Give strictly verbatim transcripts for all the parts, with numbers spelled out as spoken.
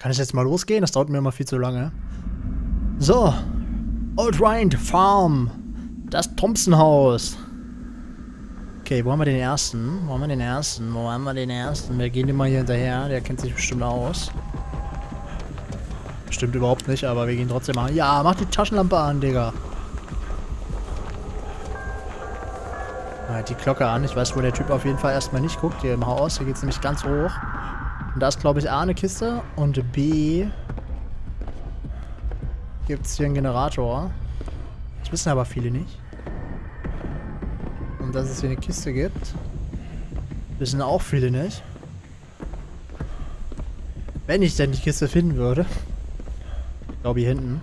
Kann ich jetzt mal losgehen? Das dauert mir immer viel zu lange. So. Old Rind Farm. Das Thompson-Haus. Okay, wo haben wir den ersten? Wo haben wir den ersten? Wo haben wir den ersten? Wir gehen immer hier hinterher. Der kennt sich bestimmt aus. Stimmt überhaupt nicht, aber wir gehen trotzdem mal. Ja, mach die Taschenlampe an, Digga. Halt die Glocke an. Ich weiß, wo der Typ auf jeden Fall erstmal nicht guckt. Hier im Haus. Hier geht es nämlich ganz hoch. Und da ist, glaube ich, A eine Kiste. Und B gibt es hier einen Generator. Das wissen aber viele nicht. Und dass es hier eine Kiste gibt, wissen auch viele nicht. Wenn ich denn die Kiste finden würde. Ich glaube hier hinten.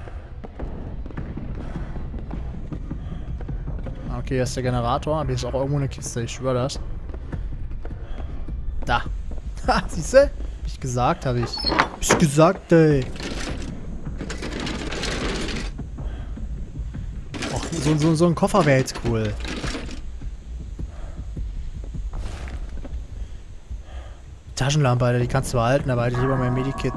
Okay, hier ist der Generator, aber hier ist auch irgendwo eine Kiste, ich schwöre das. Da. Ha, siehst du? Hab ich gesagt, habe ich. Hab ich gesagt, ey. Och, so, so, so ein Koffer wäre jetzt cool. Taschenlampe, Alter, die kannst du behalten, aber halt lieber mein Medikit.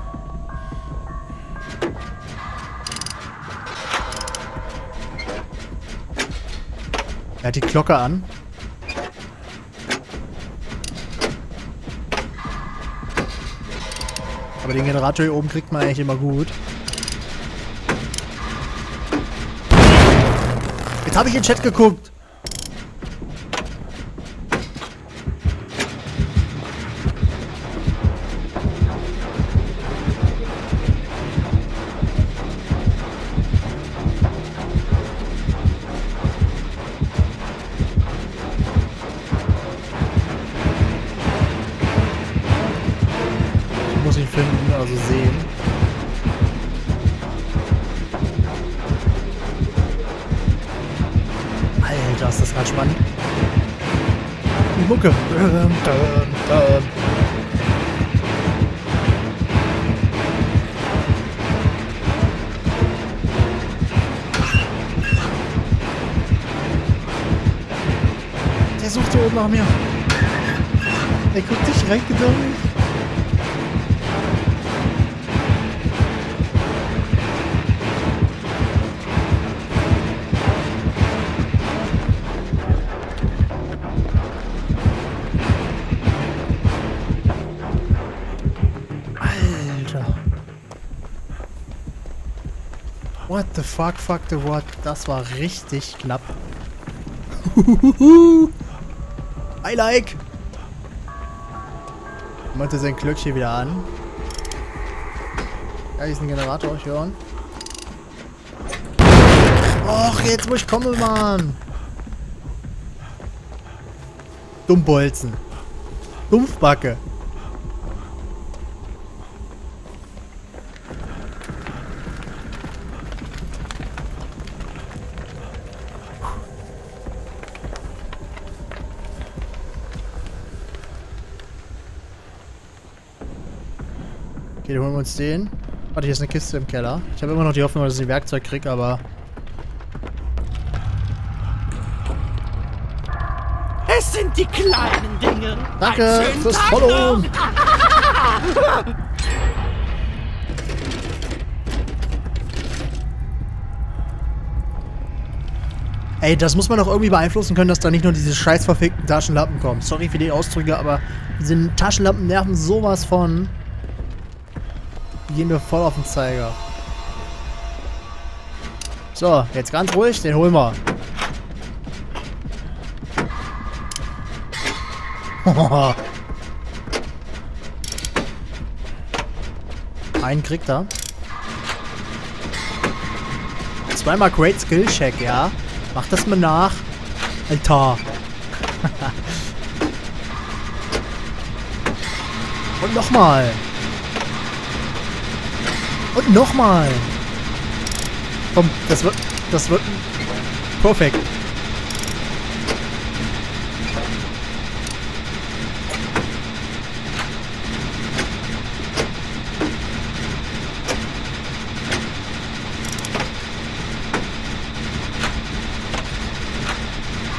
Er hat die Glocke an. Aber den Generator hier oben kriegt man eigentlich immer gut. Jetzt habe ich in den Chat geguckt. Muss ich finden, also sehen. Alter, ist das gerade spannend. Die Mucke. Dum, dum, dum. Der sucht hier oben nach mir. Der guckt dich direkt durch. What the fuck, fuck the what? Das war richtig knapp. I like! Machte sein Glöckchen wieder an. Ja, hier ist ein Generator, ich höre. Och, jetzt wo ich komme, Mann! Dummbolzen. Dumpfbacke. Okay, dann holen wir uns den. Warte, hier ist eine Kiste im Keller. Ich habe immer noch die Hoffnung, dass ich ein Werkzeug kriege, aber... Es sind die kleinen Dinge. Danke fürs Follow. Ey, das muss man doch irgendwie beeinflussen können, dass da nicht nur diese scheiß verfickten Taschenlampen kommen. Sorry für die Ausdrücke, aber diese Taschenlampen nerven sowas von... Die gehen mir voll auf den Zeiger. So, jetzt ganz ruhig, den holen wir. Einen kriegt er. Zweimal Great Skill Check, ja. Mach das mal nach. Alter. Und nochmal. Und nochmal. Komm, das wird... Das wird... Perfekt.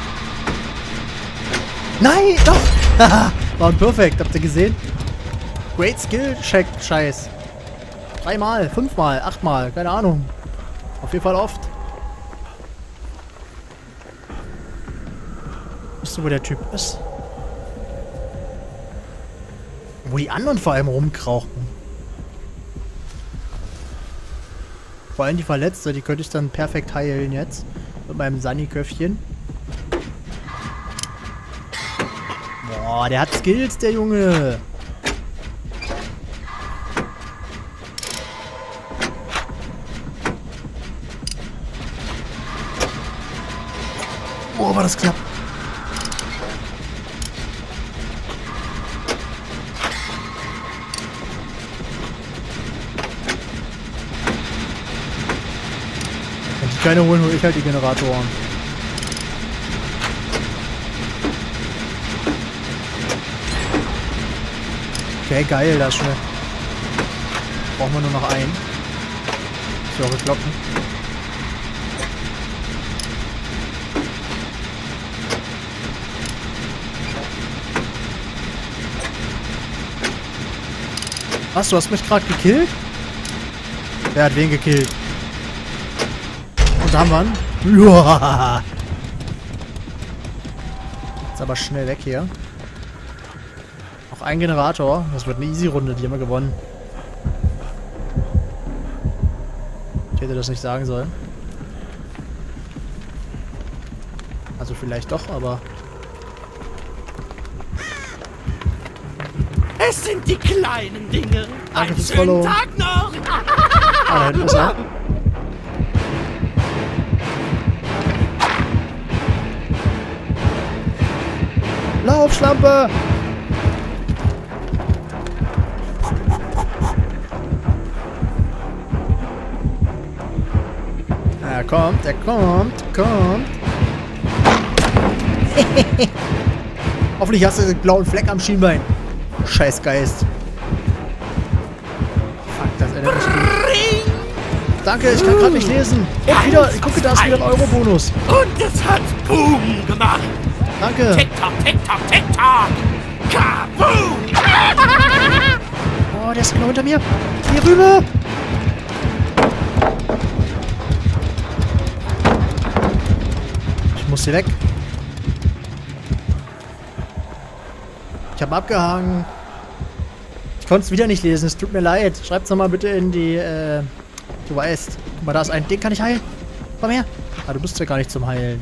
Nein, doch! Haha, war ein Perfekt, habt ihr gesehen? Great Skill Check, Scheiß. Dreimal, fünfmal, achtmal, keine Ahnung. Auf jeden Fall oft. Weißt du, wo der Typ ist? Wo die anderen vor allem rumkrauchen. Vor allem die Verletzte, die könnte ich dann perfekt heilen jetzt. Mit meinem Sunny-Köpfchen. Boah, der hat Skills, der Junge. Boah, war das knapp. Wenn die keine holen, hole ich halt die Generatoren. Okay, geil, das ist schnell. Brauchen wir nur noch einen. So, wir kloppen. Was, du hast mich gerade gekillt? Wer hat wen gekillt? Und da haben wir ihn. Uah. Jetzt aber schnell weg hier. Noch ein Generator. Das wird eine Easy-Runde, die haben wir gewonnen. Ich hätte das nicht sagen sollen. Also vielleicht doch, aber... Es sind die kleinen Dinge. Danke Einen fürs schönen Follow. Tag noch. Ah, da hinten ist er. Lauf, Schlampe! Er kommt, er kommt, kommt. Hoffentlich hast du den blauen Fleck am Schienbein. Scheiß Geist. Fuck, das ändert mich gut. Danke, ich kann gerade nicht lesen. Und wieder, gucke, da ist wieder ein Euro-Bonus. Und es hat Boom gemacht. Danke. Tick-Tock, Tick-Tock, Tick-Tock. Kaboom! Oh, der ist genau hinter mir. Hier rüber. Ich muss hier weg. Ich habe abgehangen. Ich konnte es wieder nicht lesen. Es tut mir leid. Schreibt's nochmal bitte in die, äh, du weißt. Guck mal, da ist ein Ding. Kann ich heilen? Komm her. Ah, du bist ja gar nicht zum Heilen.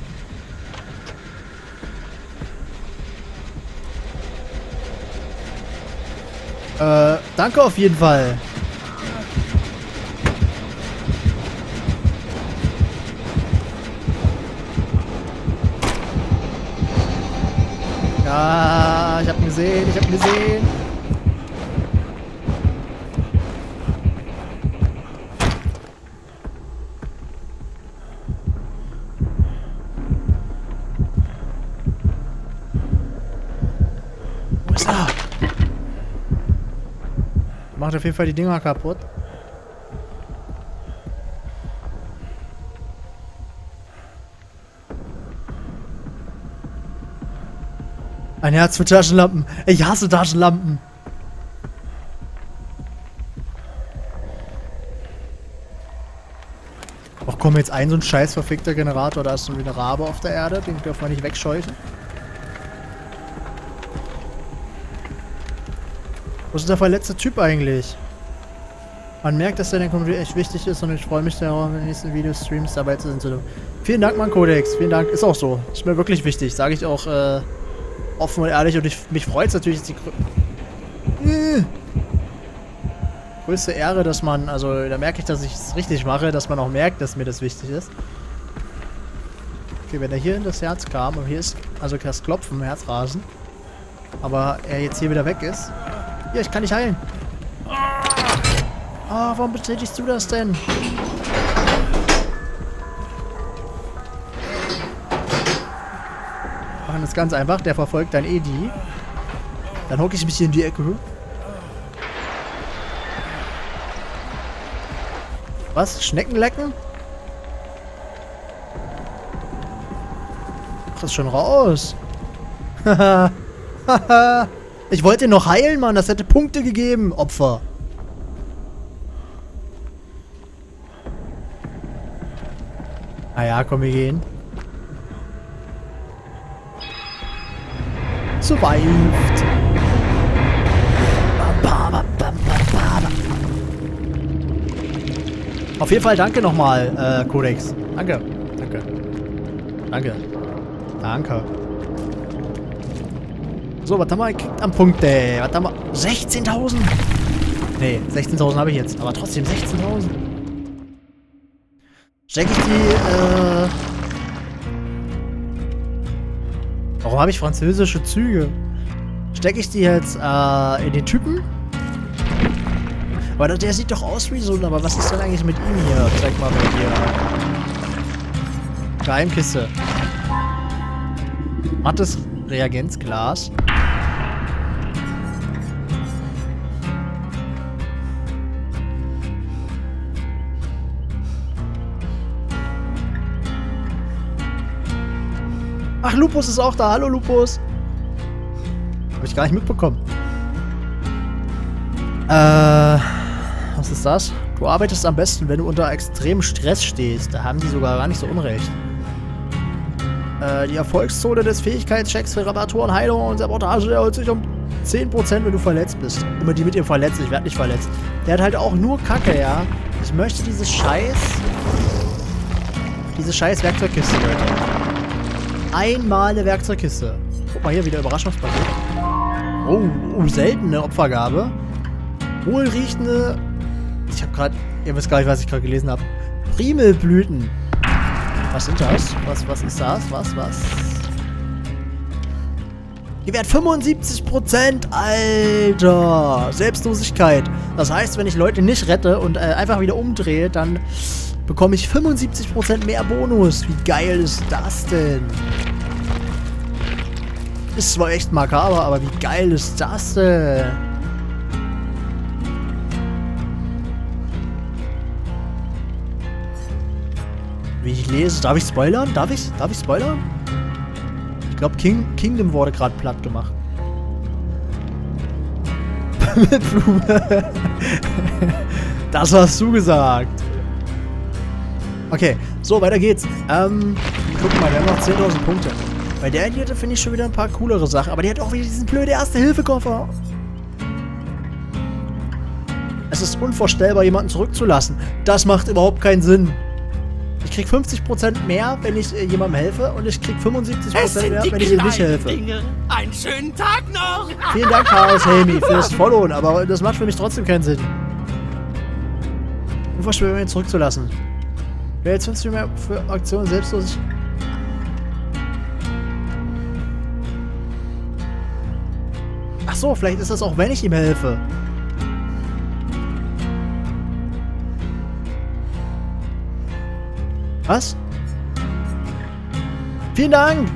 Äh, danke auf jeden Fall. Ja, ich hab ihn gesehen, ich hab ihn gesehen. Wo ist er? Macht auf jeden Fall die Dinger kaputt. Ein Herz für Taschenlampen. Ich hasse Taschenlampen. Ach komm, jetzt ein so ein scheiß verfickter Generator. Da ist so wie eine Rabe auf der Erde. Den dürfen wir nicht wegscheuchen. Wo ist der verletzte Typ eigentlich? Man merkt, dass der in der Community echt wichtig ist und ich freue mich darauf, in den nächsten Videostreams dabei zu sein. Vielen Dank, Mann Codex. Vielen Dank. Ist auch so. Ist mir wirklich wichtig. Sage ich auch äh, offen und ehrlich. Und ich, mich freut es natürlich, dass die grö äh. größte Ehre, dass man, also da merke ich, dass ich es richtig mache, dass man auch merkt, dass mir das wichtig ist. Okay, wenn er hier in das Herz kam und hier ist, also das Klopfen, Herzrasen, aber er jetzt hier wieder weg ist. Hier, ich kann nicht heilen. Ah, oh, warum bestätigst du das denn? Machen das ganz einfach. Der verfolgt dein Edi. Dann hocke ich mich hier in die Ecke. Was? Schnecken lecken? Ach, ist schon raus. Haha. Haha. Ich wollte ihn noch heilen, Mann. Das hätte Punkte gegeben, Opfer. Naja, komm, wir gehen. Survived. Auf jeden Fall danke nochmal, äh, Codex. Danke. Danke. Danke. Danke. So, was haben wir gekriegt am Punkt, ey? Was haben wir? sechzehntausend? Nee, sechzehntausend habe ich jetzt. Aber trotzdem sechzehntausend. Stecke ich die, äh... Warum habe ich französische Züge? Stecke ich die jetzt, äh, in den Typen? Aber der sieht doch aus wie so, aber was ist denn eigentlich mit ihm hier? Zeig mal bei dir. Geheimkiste. Mattes Reagenzglas. Ach, Lupus ist auch da. Hallo, Lupus. Hab ich gar nicht mitbekommen. Äh, was ist das? Du arbeitest am besten, wenn du unter extremem Stress stehst. Da haben die sogar gar nicht so unrecht. Äh, die Erfolgszone des Fähigkeitschecks für Reparaturen, Heilung und Sabotage erhöht sich um zehn Prozent, wenn du verletzt bist. Immer die mit ihm verletzt. Ich werde nicht verletzt. Der hat halt auch nur Kacke, ja. Ich möchte dieses Scheiß... Diese scheiß Werkzeugkiste, Leute. Einmal eine Werkzeugkiste. Guck mal hier, wieder Überraschungspaket. Oh, oh, seltene Opfergabe. Wohlriechende... Ich hab grad... Ihr wisst gar nicht, was ich gerade gelesen habe. Primelblüten. Was sind das? Was, was ist das? Was, was? Gewährt fünfundsiebzig Prozent, Alter. Selbstlosigkeit. Das heißt, wenn ich Leute nicht rette und äh, einfach wieder umdrehe, dann bekomme ich fünfundsiebzig Prozent mehr Bonus. Wie geil ist das denn? Ist zwar echt makaber, aber wie geil ist das denn? Wie ich lese. Darf ich spoilern? Darf ich? Darf ich spoilern? Ich glaube, King Kingdom wurde gerade platt gemacht. Mit Blume. Das hast du gesagt. Okay, so, weiter geht's. Ähm, guck mal, wir haben noch zehntausend Punkte. Bei der hier finde ich schon wieder ein paar coolere Sachen. Aber die hat auch wieder diesen blöden Erste-Hilfe-Koffer. Es ist unvorstellbar, jemanden zurückzulassen. Das macht überhaupt keinen Sinn. Ich krieg fünfzig Prozent mehr, wenn ich äh, jemandem helfe, und ich krieg fünfundsiebzig Prozent mehr, wenn ich ihm nicht helfe. Dinge. Einen schönen Tag noch! Vielen Dank, Chaos Helmi, fürs Followen, aber das macht für mich trotzdem keinen Sinn. Unvorstellbar, ihn zurückzulassen. Wer jetzt fünfzig mehr für Aktionen selbstlos. Ach so, vielleicht ist das auch, wenn ich ihm helfe. Was? Vielen Dank!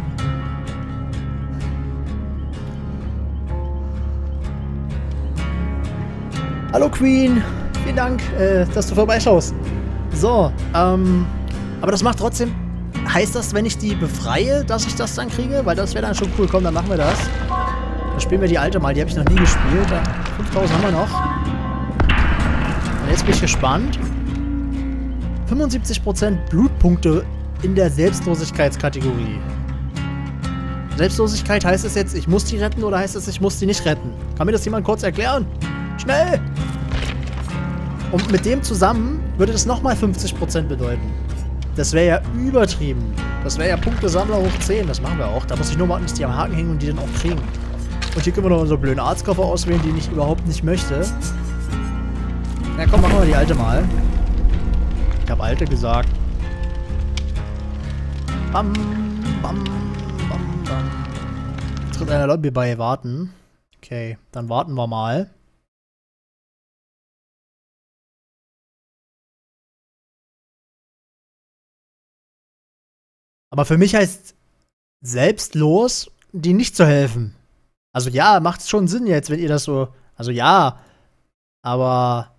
Hallo Queen! Vielen Dank, äh, dass du vorbeischaust. So, ähm, aber das macht trotzdem... Heißt das, wenn ich die befreie, dass ich das dann kriege? Weil das wäre dann schon cool. Komm, dann machen wir das. Dann spielen wir die alte mal. Die habe ich noch nie gespielt. fünftausend haben wir noch. Und jetzt bin ich gespannt. fünfundsiebzig Prozent Blutpunkte in der Selbstlosigkeitskategorie. Selbstlosigkeit, heißt es jetzt, ich muss die retten, oder heißt es, ich muss die nicht retten? Kann mir das jemand kurz erklären? Schnell! Und mit dem zusammen würde das nochmal fünfzig Prozent bedeuten. Das wäre ja übertrieben. Das wäre ja Punktesammler hoch zehn. Das machen wir auch. Da muss ich nur warten, bis die am Haken hängen und die dann auch kriegen. Und hier können wir noch unsere blöden Arztkoffer auswählen, die ich überhaupt nicht möchte. Ja komm, machen wir die alte mal. Ich habe alte gesagt. Bam, bam, bam, bam. Tritt einer Lobby bei, warten. Okay, dann warten wir mal. Aber für mich heißt selbstlos, die nicht zu helfen. Also ja, macht schon Sinn jetzt, wenn ihr das so... Also ja, aber...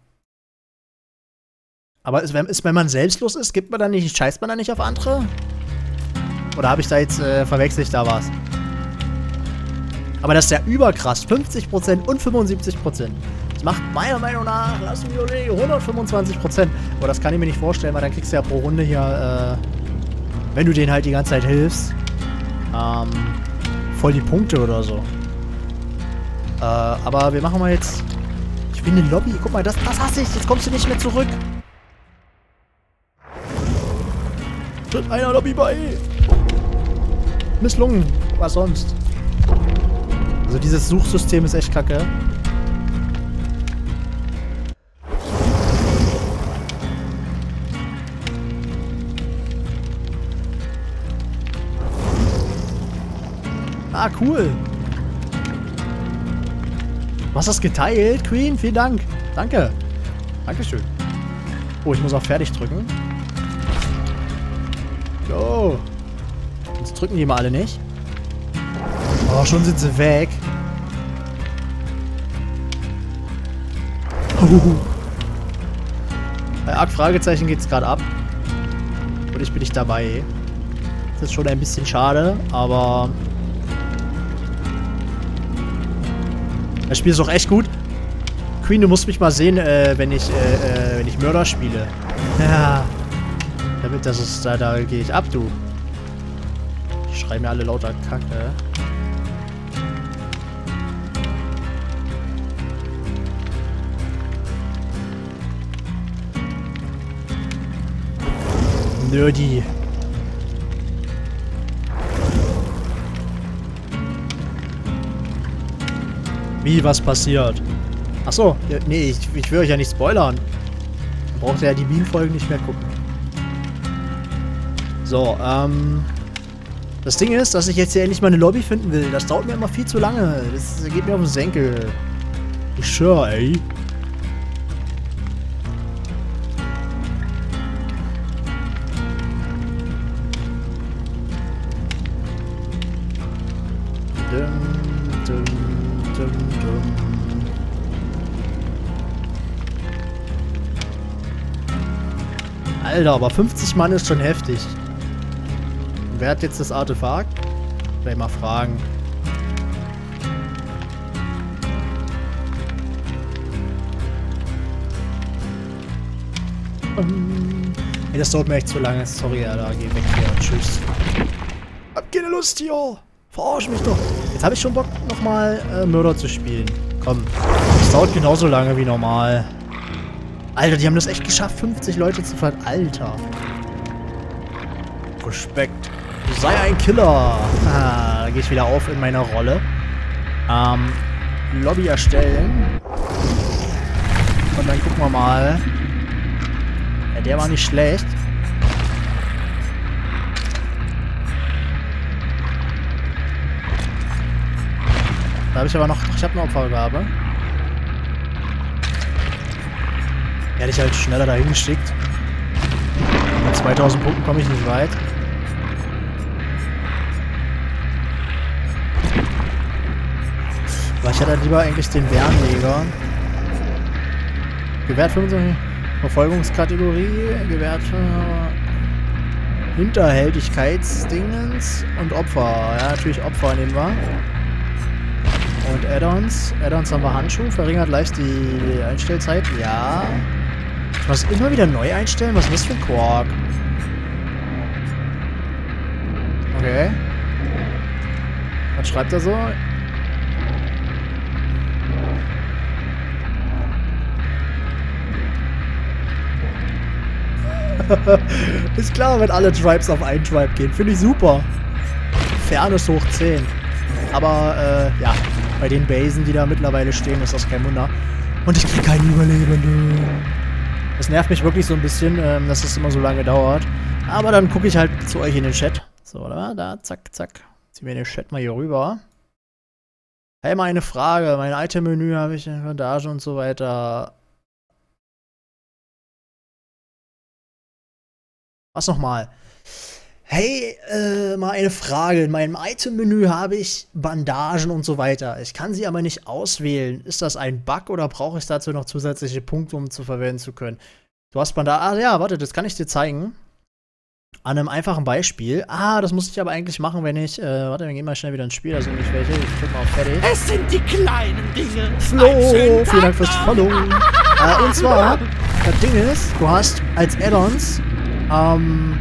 Aber ist, ist, wenn man selbstlos ist, gibt man dann nicht, scheißt man dann nicht auf andere? Oder habe ich da jetzt, äh, verwechselt da was? Aber das ist ja überkrass. fünfzig Prozent und fünfundsiebzig Prozent. Das macht meiner Meinung nach, lass mich überlegen, hundertfünfundzwanzig Prozent. Aber das kann ich mir nicht vorstellen, weil dann kriegst du ja pro Runde hier, äh, wenn du denen halt die ganze Zeit hilfst, ähm, voll die Punkte oder so. Äh, aber wir machen mal jetzt... Ich bin in Lobby. Guck mal, das, das hasse ich. Jetzt kommst du nicht mehr zurück. Tritt einer Lobby bei. Misslungen. Was sonst? Also dieses Suchsystem ist echt kacke. Ah, cool. Du hast das geteilt, Queen? Vielen Dank. Danke. Dankeschön. Oh, ich muss auch fertig drücken. Go. Jetzt drücken die mal alle nicht. Oh, schon sind sie weg. Uh. Bei Arc Fragezeichen geht es gerade ab. Und ich bin nicht dabei. Das ist schon ein bisschen schade, aber... Das Spiel ist auch echt gut. Queen, du musst mich mal sehen, äh, wenn ich, äh, äh, wenn ich Mörder spiele. Ja. Damit das ist, da, da gehe ich ab, du. Die schreiben mir alle lauter Kacke. Nerdy. Wie, was passiert? Achso, ja, nee, ich, ich will euch ja nicht spoilern. Man braucht ja die Beam-Folgen nicht mehr gucken. So, ähm... Das Ding ist, dass ich jetzt hier endlich mal eine Lobby finden will. Das dauert mir immer viel zu lange. Das geht mir auf den Senkel. Ich schwör, ey. Dum, dum, dum, dum. Alter, aber fünfzig Mann ist schon heftig. Und wer hat jetzt das Artefakt? Vielleicht mal fragen. Um, ey, das dauert mir echt zu lange. Sorry, Alter. Geh weg hier. Tschüss. Hab keine Lust hier. Verarsch mich doch. Jetzt habe ich schon Bock, nochmal äh, Mörder zu spielen. Komm. Das dauert genauso lange wie normal. Alter, die haben das echt geschafft, fünfzig Leute zu ver... Alter. Respekt. Du sei ein Killer. Ah, da gehe ich wieder auf in meiner Rolle. Ähm, Lobby erstellen. Und dann gucken wir mal. Ja, der war nicht schlecht. Da habe ich aber noch... Ich habe eine Opfergabe. Hätte ich halt schneller dahin geschickt. Mit zweitausend Punkten komme ich nicht weit. Aber ich hätte halt lieber eigentlich den Bärenjäger. Gewährt fünfundzwanzig. Verfolgungskategorie. Gewährt äh, Hinterhältigkeitsdingens und Opfer. Ja, natürlich Opfer nehmen wir. Und Add-ons. Add-ons haben wir Handschuh. Verringert leicht die Einstellzeit. Ja. Ich muss immer wieder neu einstellen? Was ist das für ein Quark? Okay. Was schreibt er so? Ist klar, wenn alle Tribes auf einen Tribe gehen. Finde ich super. Fairness hoch zehn. Aber, äh, ja. Bei den Basen, die da mittlerweile stehen, ist das kein Wunder. Und ich kriege keinen Überlebenden. Das nervt mich wirklich so ein bisschen, ähm, dass es immer so lange dauert. Aber dann gucke ich halt zu euch in den Chat. So, oder? Da, zack, zack. Ziehen wir den Chat mal hier rüber. Hey, mal eine Frage. Mein Item-Menü habe ich in Bandage und so weiter. Was nochmal? Hey, äh, mal eine Frage. In meinem Item-Menü habe ich Bandagen und so weiter. Ich kann sie aber nicht auswählen. Ist das ein Bug oder brauche ich dazu noch zusätzliche Punkte, um zu verwenden zu können? Du hast Bandagen. Ah ja, warte, das kann ich dir zeigen. An einem einfachen Beispiel. Ah, das muss ich aber eigentlich machen, wenn ich. Äh, warte, wir gehen mal schnell wieder ins Spiel. Da sind nicht welche. Ich drück mal auf Fertig. Es sind die kleinen Dinge. Flo, vielen Dank fürs Follow. äh, und zwar, das Ding ist, du hast als Add-ons, ähm,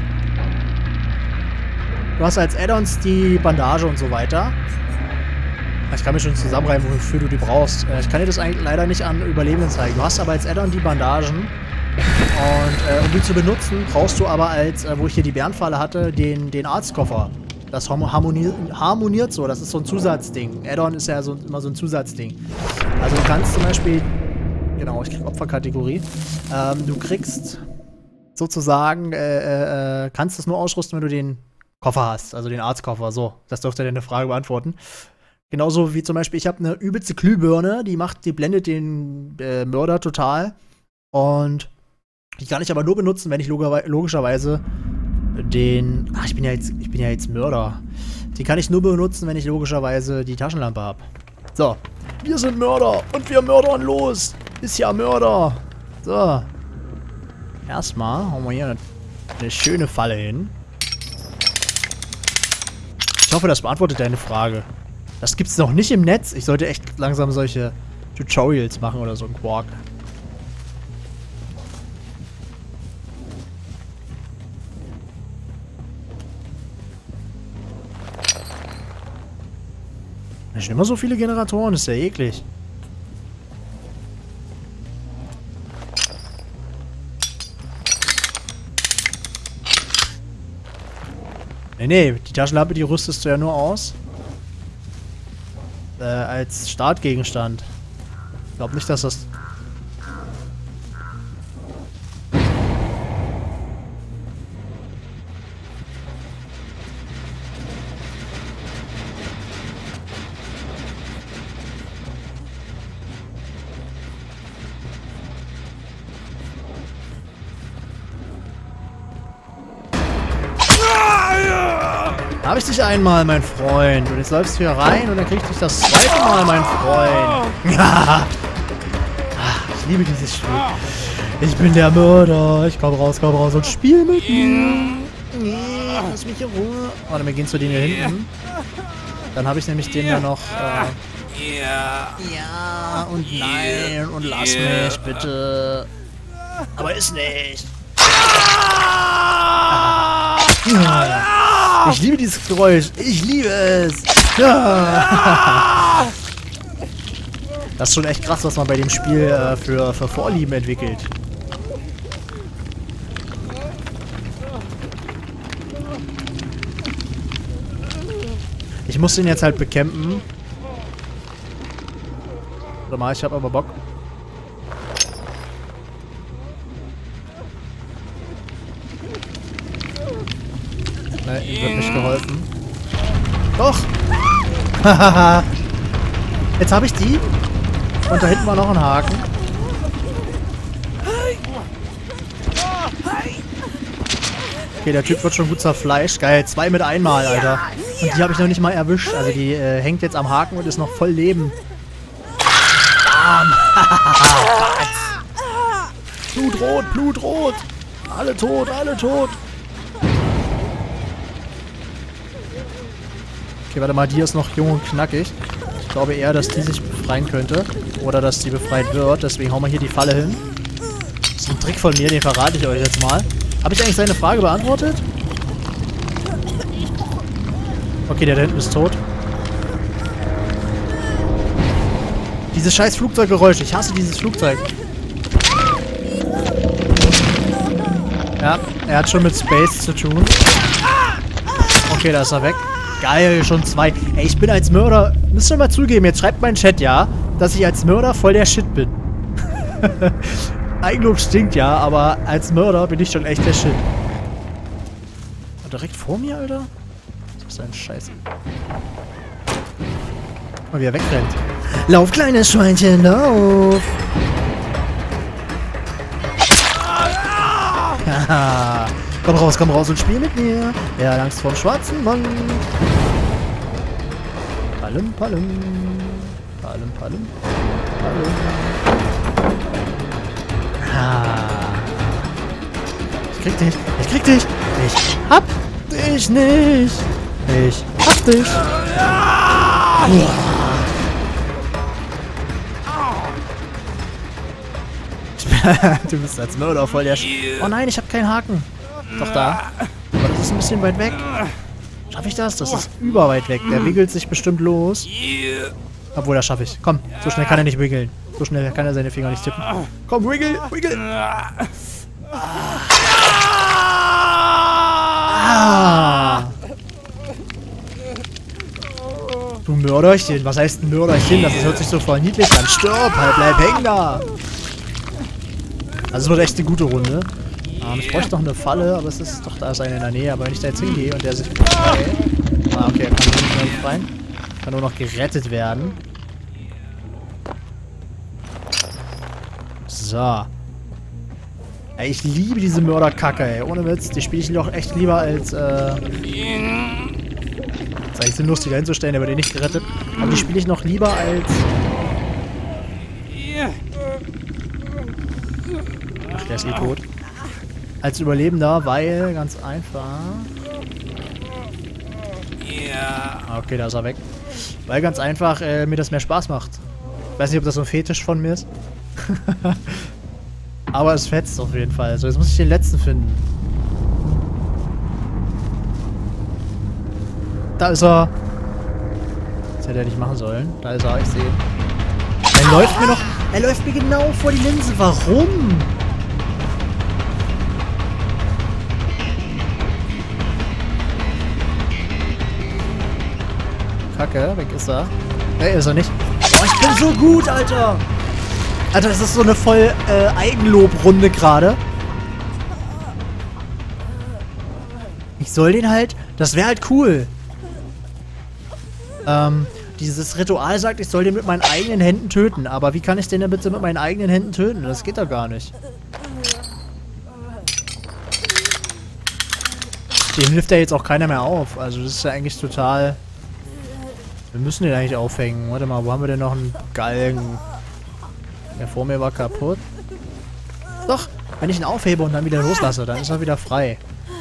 du hast als Add-ons die Bandage und so weiter. Ich kann mir schon zusammenreimen, wofür du die brauchst. Äh, ich kann dir das eigentlich leider nicht an Überlebenden zeigen. Du hast aber als Add-on die Bandagen. Und äh, um die zu benutzen, brauchst du aber als, äh, wo ich hier die Bärenfalle hatte, den, den Arztkoffer. Das harmoniert, harmoniert so, das ist so ein Zusatzding. Add-on ist ja so, immer so ein Zusatzding. Also du kannst zum Beispiel, genau, ich krieg Opferkategorie, ähm, du kriegst sozusagen, äh, äh, kannst es nur ausrüsten, wenn du den Koffer hast, also den Arztkoffer, so. Das dürfte deine Frage beantworten. Genauso wie zum Beispiel, ich habe eine übelste Glühbirne, die macht, die blendet den äh, Mörder total. Und die kann ich aber nur benutzen, wenn ich logischerweise den. Ach, ich bin ja jetzt, ich bin ja jetzt Mörder. Die kann ich nur benutzen, wenn ich logischerweise die Taschenlampe habe. So. Wir sind Mörder und wir mördern los. Ist ja Mörder. So. Erstmal hauen wir hier eine, eine schöne Falle hin. Ich hoffe, das beantwortet deine Frage. Das gibt's noch nicht im Netz. Ich sollte echt langsam solche Tutorials machen oder so ein Quark. Da sind immer so viele Generatoren, das ist ja eklig. Nee, nee, die Taschenlampe, die rüstest du ja nur aus. Äh, als Startgegenstand. Ich glaube nicht, dass das... Habe ich dich einmal, mein Freund. Und jetzt läufst du hier rein und dann krieg ich dich das zweite Mal, mein Freund. Ja. Ich liebe dieses Spiel. Ich bin der Mörder. Ich komm raus, komm raus und spiel mit mir. Lass mich in Ruhe. Warte, wir gehen zu denen hier hinten. Dann habe ich nämlich den ja noch. Äh, ja und nein und lass mich bitte. Aber ist nicht. Ja. Ich liebe dieses Geräusch. Ich liebe es. Ja. Das ist schon echt krass, was man bei dem Spiel äh, für, für Vorlieben entwickelt. Ich muss den jetzt halt bekämpfen. Warte mal, ich hab aber Bock. Nein, ihm wird nicht geholfen. Doch! Hahaha! Jetzt habe ich die. Und da hinten war noch ein Haken. Okay, der Typ wird schon gut zerfleischt. Geil, zwei mit einmal, Alter. Und die habe ich noch nicht mal erwischt. Also die äh, hängt jetzt am Haken und ist noch voll Leben. Bam! Blutrot, Blutrot! Alle tot, alle tot! Okay, warte mal, die ist noch jung und knackig. Ich glaube eher, dass die sich befreien könnte. Oder dass die befreit wird. Deswegen hauen wir hier die Falle hin. Das ist ein Trick von mir, den verrate ich euch jetzt mal. Habe ich eigentlich seine Frage beantwortet? Okay, der da hinten ist tot. Dieses scheiß Flugzeuggeräusch. Ich hasse dieses Flugzeug. Ja, er hat schon mit Space zu tun. Okay, da ist er weg. Geil, schon zwei. Ey, ich bin als Mörder... Müsst ihr mal zugeben, jetzt schreibt mein Chat, ja, dass ich als Mörder voll der Shit bin. Eigenlob stinkt ja, aber als Mörder bin ich schon echt der Shit. Und direkt vor mir, Alter? Das ist ein Scheiße. Mal wie er wegrennt. Lauf, kleines Schweinchen, lauf! Haha. Komm raus, komm raus und spiel mit mir. Er hat Angst vorm schwarzen Mann. Palüm, palüm. Palüm, palüm. Palüm. Ah. Ich krieg dich. Ich krieg dich. Ich hab dich nicht. Ich hab dich. Du bist als Mörder voll der Sch... Oh nein, ich hab keinen Haken. Doch da. Aber das ist ein bisschen weit weg. Schaffe ich das? Das ist überweit weg. Der wiggelt sich bestimmt los. Obwohl, das schaffe ich. Komm, so schnell kann er nicht wiggeln. So schnell kann er seine Finger nicht tippen. Komm, wiggle, wiggle. Ah. Du Mörderchen. Was heißt ein Mörderchen? Das hört sich so voll niedlich an. Stirb, halt, bleib hängen da. Also es wird echt eine gute Runde. Ähm, ich bräuchte noch eine Falle, aber es ist doch, da ist eine in der Nähe. Aber wenn ich da jetzt hingehe und der sich... Okay. Ah, okay, er kann nicht mehr befreien. Kann nur noch gerettet werden. So. Ey, ich liebe diese Mörderkacke, ey. Ohne Witz. Die spiele ich doch echt lieber als, äh... ist eigentlich so lustig hinzustellen, der wird eh nicht gerettet. Aber die spiele ich noch lieber als... Ach, der ist eh tot. Als Überlebender, weil, ganz einfach... Okay, da ist er weg. Weil ganz einfach äh, mir das mehr Spaß macht. Ich weiß nicht, ob das so ein Fetisch von mir ist. Aber es fetzt auf jeden Fall. So, jetzt muss ich den letzten finden. Da ist er. Das hätte er nicht machen sollen. Da ist er, ich sehe. Er läuft mir noch... Er läuft mir genau vor die Linse. Warum? Kacke, weg ist er. Ne, ist er nicht. Oh, ich bin so gut, Alter! Alter, das ist so eine voll äh, Eigenlob-Runde gerade. Ich soll den halt... Das wäre halt cool. Ähm, dieses Ritual sagt, ich soll den mit meinen eigenen Händen töten. Aber wie kann ich den denn bitte mit meinen eigenen Händen töten? Das geht doch gar nicht. Dem hilft ja jetzt auch keiner mehr auf. Also das ist ja eigentlich total... Wir müssen den eigentlich aufhängen. Warte mal, wo haben wir denn noch einen Galgen? Der vor mir war kaputt. Doch, wenn ich ihn aufhebe und dann wieder loslasse, dann ist er wieder frei.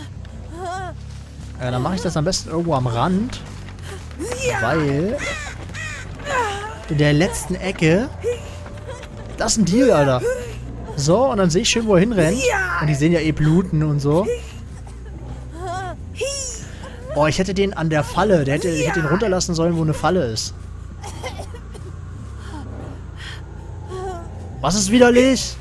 Ja, dann mache ich das am besten irgendwo am Rand. Weil... In der letzten Ecke... Das ist ein Deal, Alter. So, und dann sehe ich schön, wo er hinrennt. Und die sehen ja eh bluten und so. Oh, ich hätte den an der Falle. Der hätte, ich hätte ihn runterlassen sollen, wo eine Falle ist. Was ist widerlich?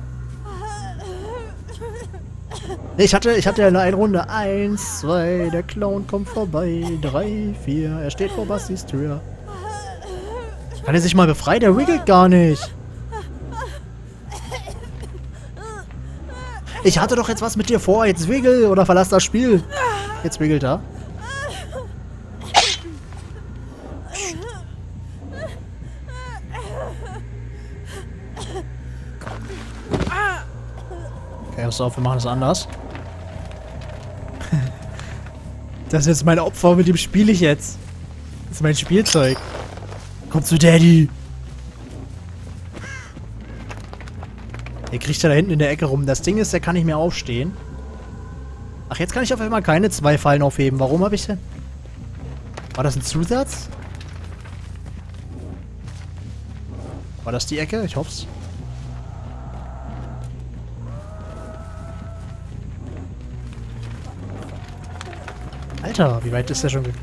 Ich hatte, ich hatte in einer Runde. Eins, zwei, der Clown kommt vorbei. Drei, vier, er steht vor Bastis Tür. Kann er sich mal befreien? Der wiggelt gar nicht. Ich hatte doch jetzt was mit dir vor. Jetzt wiggle oder verlass das Spiel. Jetzt wiggelt er. Okay, pass auf, wir machen das anders. Das ist jetzt mein Opfer, mit dem spiele ich jetzt. Das ist mein Spielzeug. Komm zu Daddy. Der kriegt ja da hinten in der Ecke rum. Das Ding ist, der kann nicht mehr aufstehen. Ach, jetzt kann ich auf einmal keine zwei Fallen aufheben. Warum habe ich denn? War das ein Zusatz? War das die Ecke? Ich hoff's. Alter, wie weit ist der schon ge...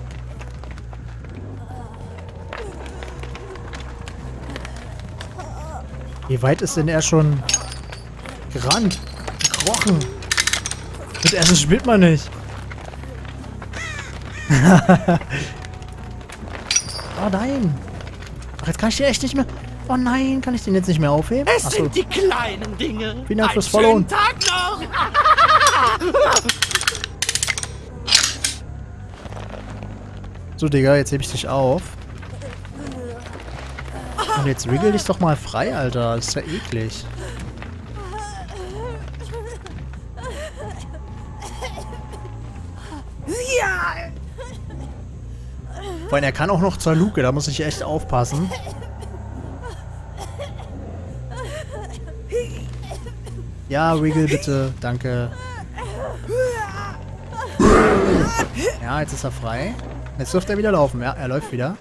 Wie weit ist denn er schon gerannt? Gekrochen? Mit Essen spielt man nicht. Oh nein. Ach, jetzt kann ich den echt nicht mehr... Oh nein, kann ich den jetzt nicht mehr aufheben? Es Achso. sind die kleinen Dinge. Vielen Dank fürs Einen Followen. schönen Tag noch. So, Digga, jetzt hebe ich dich auf. Und jetzt wiggle dich doch mal frei, Alter. Das ist ja eklig. Ja. Vor allem, er kann auch noch zur Luke. Da muss ich echt aufpassen. Ja, wiggle bitte. Danke. Ja, jetzt ist er frei. Jetzt dürfte er wieder laufen. Ja, er läuft wieder.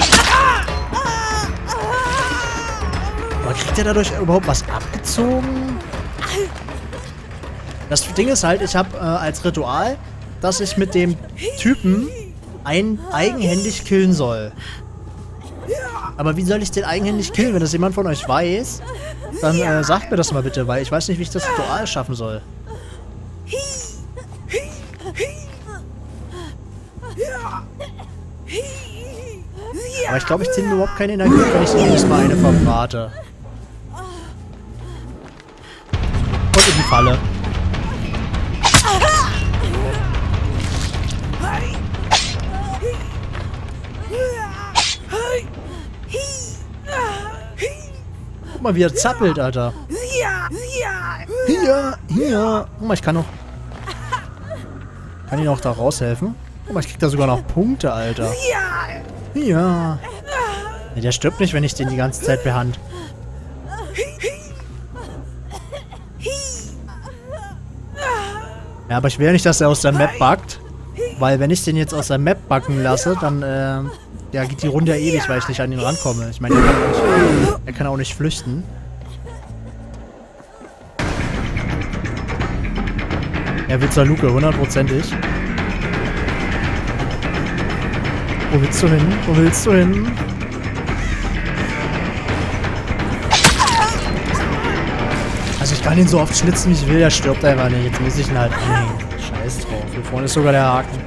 Aber kriegt er dadurch überhaupt was abgezogen? Das Ding ist halt, ich habe äh, als Ritual, dass ich mit dem Typen einen eigenhändig killen soll. Aber wie soll ich den eigenhändig killen? Wenn das jemand von euch weiß, dann äh, sagt mir das mal bitte, weil ich weiß nicht, wie ich das Ritual schaffen soll. Aber ich glaube, ich ziehe überhaupt keine Energie, wenn ich zumindest mal eine verbrate. Und in die Falle. Guck mal, wie er zappelt, Alter. Hier, hier. Guck mal, ich kann noch... Kann ihn auch da raushelfen? Guck mal, ich krieg da sogar noch Punkte, Alter. Ja. Nee, der stirbt nicht, wenn ich den die ganze Zeit behand. Ja, aber ich will ja nicht, dass er aus der Map buggt. Weil wenn ich den jetzt aus der Map buggen lasse, dann äh, ja, geht die Runde ja ewig, weil ich nicht an ihn rankomme. Ich meine, er kann auch nicht, er kann auch nicht flüchten. Er will zur Luke, hundertprozentig. Wo willst du hin? Wo willst du hin? Also ich kann ihn so oft schnitzen, wie ich will, er stirbt einfach nicht. Jetzt muss ich ihn halt anhängen. Scheiß drauf. Hier vorne ist sogar der Haken.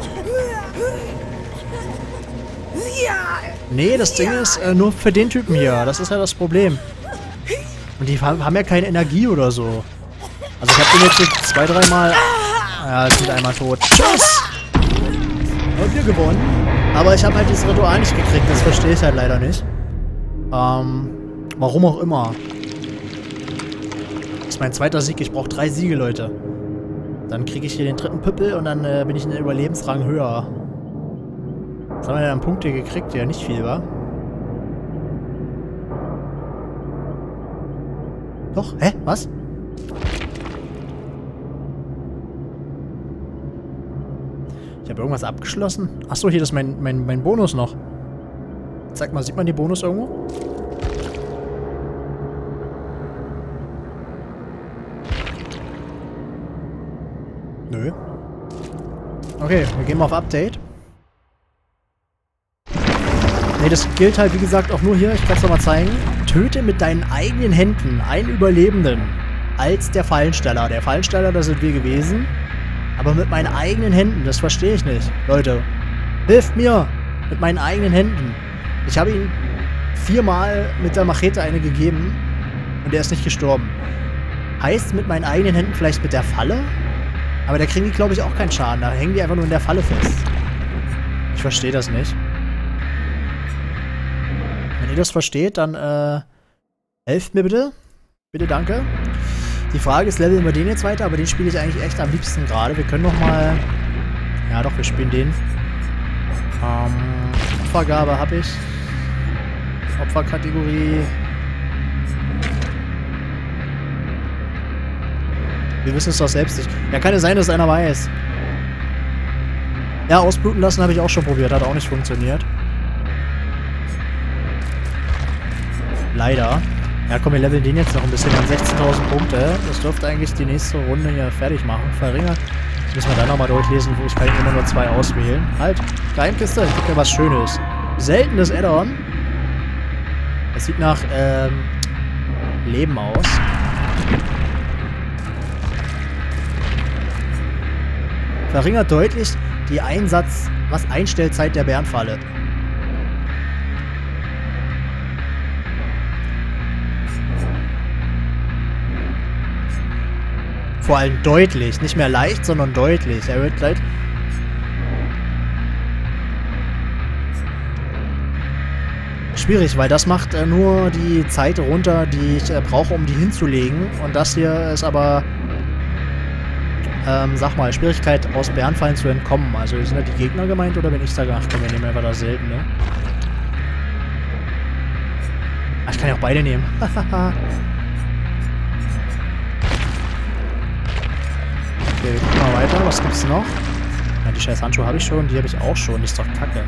Nee, das Ding ist äh, nur für den Typen hier. Das ist ja das Problem. Und die haben ja keine Energie oder so. Also ich habe den jetzt zwei, dreimal... Ja, jetzt sind einmal tot. Tschüss! Und wir gewonnen. Aber ich habe halt dieses Ritual nicht gekriegt. Das verstehe ich halt leider nicht. Ähm, warum auch immer. Das ist mein zweiter Sieg. Ich brauche drei Siege, Leute. Dann kriege ich hier den dritten Püppel und dann äh, bin ich in den Überlebensrang höher. Was haben wir denn an Punkte gekriegt? Ja, nicht viel, wa? Doch? Hä? Was? Ich habe irgendwas abgeschlossen. Achso, hier ist mein, mein, mein Bonus noch. Zeig mal, sieht man den Bonus irgendwo? Nö. Okay, wir gehen mal auf Update. Ne, das gilt halt, wie gesagt, auch nur hier. Ich kann es nochmal zeigen. Töte mit deinen eigenen Händen einen Überlebenden als der Fallensteller. Der Fallensteller, das sind wir gewesen. Aber mit meinen eigenen Händen, das verstehe ich nicht. Leute, hilft mir mit meinen eigenen Händen. Ich habe ihm viermal mit der Machete eine gegeben und er ist nicht gestorben. Heißt mit meinen eigenen Händen vielleicht mit der Falle? Aber da kriegen die, glaube ich, auch keinen Schaden. Da hängen die einfach nur in der Falle fest. Ich verstehe das nicht. Wenn ihr das versteht, dann äh, helft mir bitte. Bitte, danke. Die Frage ist, leveln wir den jetzt weiter? Aber den spiele ich eigentlich echt am liebsten gerade. Wir können noch mal... Ja doch, wir spielen den. Ähm, Opfergabe habe ich. Opferkategorie. Wir wissen es doch selbst nicht. Ja, kann ja sein, dass einer weiß. Ja, ausbluten lassen habe ich auch schon probiert. Hat auch nicht funktioniert. Leider. Ja, komm, wir leveln den jetzt noch ein bisschen. Wir haben sechzehntausend Punkte. Das dürfte eigentlich die nächste Runde hier fertig machen. Verringert. Das müssen wir dann nochmal durchlesen. Ich kann immer nur zwei auswählen. Halt. Geheimkiste. Ich gebe mir was Schönes. Seltenes Add-on. Das sieht nach ähm, Leben aus. Verringert deutlich die Einsatz, was Einstellzeit der Bärenfalle. Vor allem deutlich, nicht mehr leicht, sondern deutlich. Er wird gleich... Schwierig, weil das macht äh, nur die Zeit runter, die ich äh, brauche, um die hinzulegen. Und das hier ist aber... Ähm, sag mal, Schwierigkeit aus Bärenfallen zu entkommen. Also sind da die Gegner gemeint oder bin ich da gar nicht? Komm, wir nehmen einfach das selten, ne? Ach, ich kann ja auch beide nehmen. Okay, wir gucken mal weiter. Was gibt's noch? Ja, die scheiß Handschuhe habe ich schon, die habe ich auch schon. Die ist doch kacke.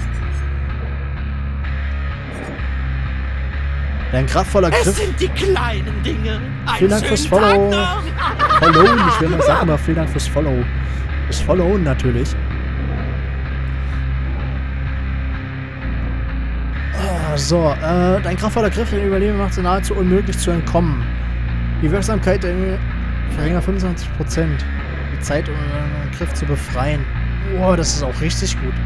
Dein kraftvoller Griff. Es sind die kleinen Dinge. Einen Vielen Dank fürs Follow. Follow, ich will mal sagen, aber vielen Dank fürs Follow. Fürs Follow natürlich. Ah, so, äh, dein kraftvoller Griff in Überleben macht es nahezu unmöglich zu entkommen. Die Wirksamkeit der verringert fünfundzwanzig Prozent. Die Zeit, um einen Griff zu befreien. Boah, das ist auch richtig gut.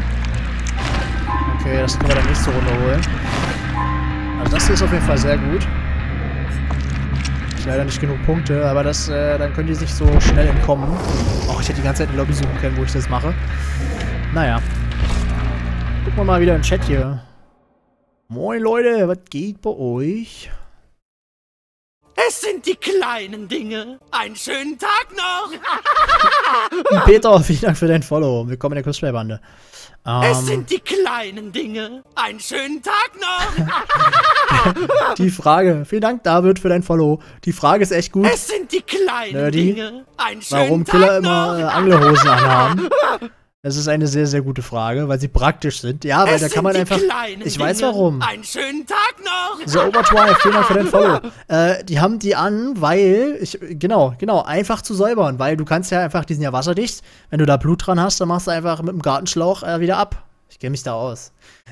Okay, das können wir dann nächste Runde holen. Also das hier ist auf jeden Fall sehr gut. Leider nicht genug Punkte, aber das, äh, dann können die sich so schnell entkommen. Oh, ich hätte die ganze Zeit eine Lobby suchen können, wo ich das mache. Naja. Gucken wir mal wieder im Chat hier. Moin Leute, was geht bei euch? Es sind die kleinen Dinge. Einen schönen Tag noch. Peter, vielen Dank für dein Follow. Willkommen in der Cosplay-Bande. Ähm, es sind die kleinen Dinge. Einen schönen Tag noch. die Frage. Vielen Dank, David, für dein Follow. Die Frage ist echt gut. Es sind die kleinen Nerdy, Dinge. Einen schönen warum Tag Killer noch. immer äh, Anglerhosen anhaben? Das ist eine sehr, sehr gute Frage, weil sie praktisch sind. Ja, weil es da kann man einfach... Ich weiß warum. Einen schönen Tag noch. So, Overdrive, vielen Dank für dein Follow. Äh, die haben die an, weil... Ich, genau, genau, einfach zu säubern, weil du kannst ja einfach... Die sind ja wasserdicht. Wenn du da Blut dran hast, dann machst du einfach mit dem Gartenschlauch äh, wieder ab. Ich kenne mich da aus.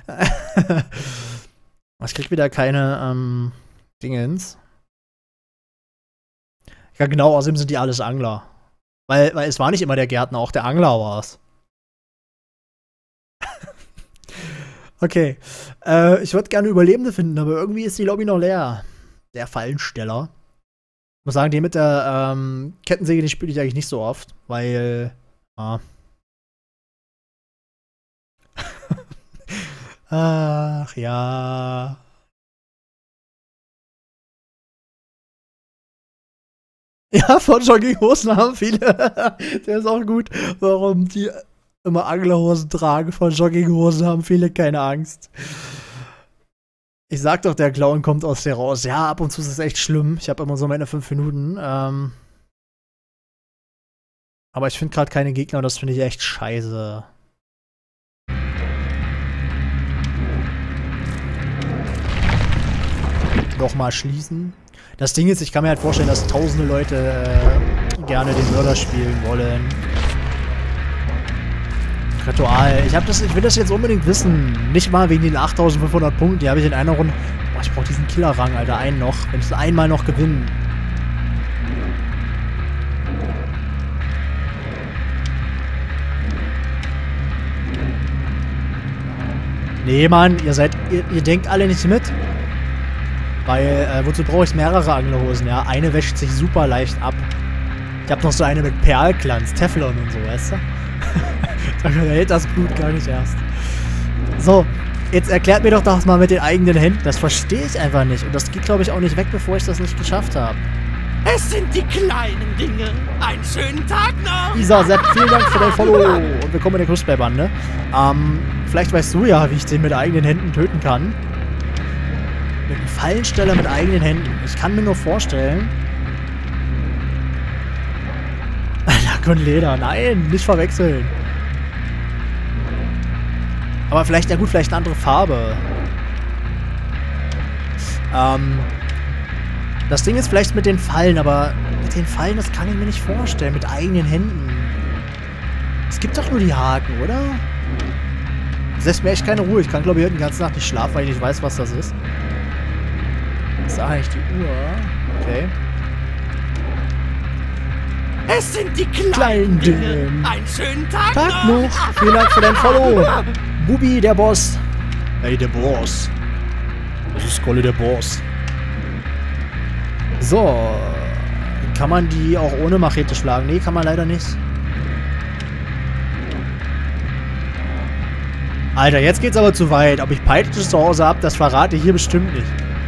Ich krieg wieder keine, ähm... Dingens. Ja, genau, außerdem sind die alles Angler. Weil, weil es war nicht immer der Gärtner, auch der Angler war es. Okay. Äh, ich würde gerne Überlebende finden, aber irgendwie ist die Lobby noch leer. Der Fallensteller. Ich muss sagen, den mit der ähm, Kettensäge, den spiele ich eigentlich nicht so oft, weil. Ah. Ach ja. Ja, von Jogginghosen haben viele. Der ist auch gut. Warum die immer Anglerhosen tragen. Von Jogginghosen haben viele keine Angst. Ich sag doch, der Clown kommt aus der raus. Ja, ab und zu ist es echt schlimm. Ich habe immer so meine fünf Minuten. Ähm Aber ich finde gerade keine Gegner und das finde ich echt scheiße. Nochmal schließen. Das Ding ist, ich kann mir halt vorstellen, dass tausende Leute äh, gerne den Mörder spielen wollen. Ritual. Ich, hab das, ich will das jetzt unbedingt wissen. Nicht mal wegen den achttausendfünfhundert Punkten. Die habe ich in einer Runde. Boah, ich brauche diesen Killerrang, Alter. Einen noch. Wenn ich es einmal noch gewinnen. Nee, Mann. Ihr seid. Ihr, ihr denkt alle nicht mit. Weil, äh, wozu brauche ich mehrere Anglerhosen, ja? Eine wäscht sich super leicht ab. Ich habe noch so eine mit Perlglanz, Teflon und so, weißt du? Da hält das Blut gar nicht erst. So, jetzt erklärt mir doch das mal mit den eigenen Händen. Das verstehe ich einfach nicht. Und das geht, glaube ich, auch nicht weg, bevor ich das nicht geschafft habe. Es sind die kleinen Dinge. Einen schönen Tag noch. Isa, Sepp, vielen Dank für dein Follow. Und willkommen in der Cosplay-Bande. Ähm, vielleicht weißt du ja, wie ich den mit eigenen Händen töten kann. Mit einem Fallensteller mit eigenen Händen. Ich kann mir nur vorstellen. Lack und Leder. Nein, nicht verwechseln. Aber vielleicht, ja gut, vielleicht eine andere Farbe. Ähm. Das Ding ist vielleicht mit den Fallen, aber mit den Fallen, das kann ich mir nicht vorstellen. Mit eigenen Händen. Es gibt doch nur die Haken, oder? Das lässt mir echt keine Ruhe. Ich kann, glaube ich, heute die ganze Nacht nicht schlafen, weil ich nicht weiß, was das ist. Das ist eigentlich die Uhr. Okay. Es sind die kleinen, Kleinen Dinge. Dinge. Einen schönen Tag, Tag noch. noch. Vielen Dank für dein Follow. Bubi, der Boss. Hey, der Boss. Das ist Kolle, der Boss. So. Kann man die auch ohne Machete schlagen? Nee, kann man leider nicht. Alter, jetzt geht's aber zu weit. Ob ich Peitsche zu Hause habe, das verrate ich hier bestimmt nicht.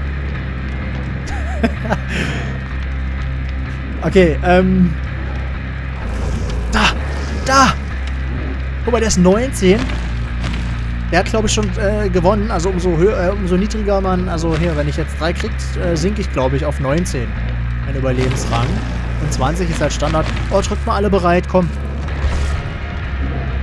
Okay, ähm. Da! Da! Guck mal, der ist neunzehn. Der hat, glaube ich, schon äh, gewonnen. Also umso höher, äh, umso niedriger man. Also hier, wenn ich jetzt drei kriegt, äh, sinke ich, glaube ich, auf neunzehn. Mein Überlebensrang. Und zwanzig ist halt Standard. Oh, drückt mal alle bereit, komm.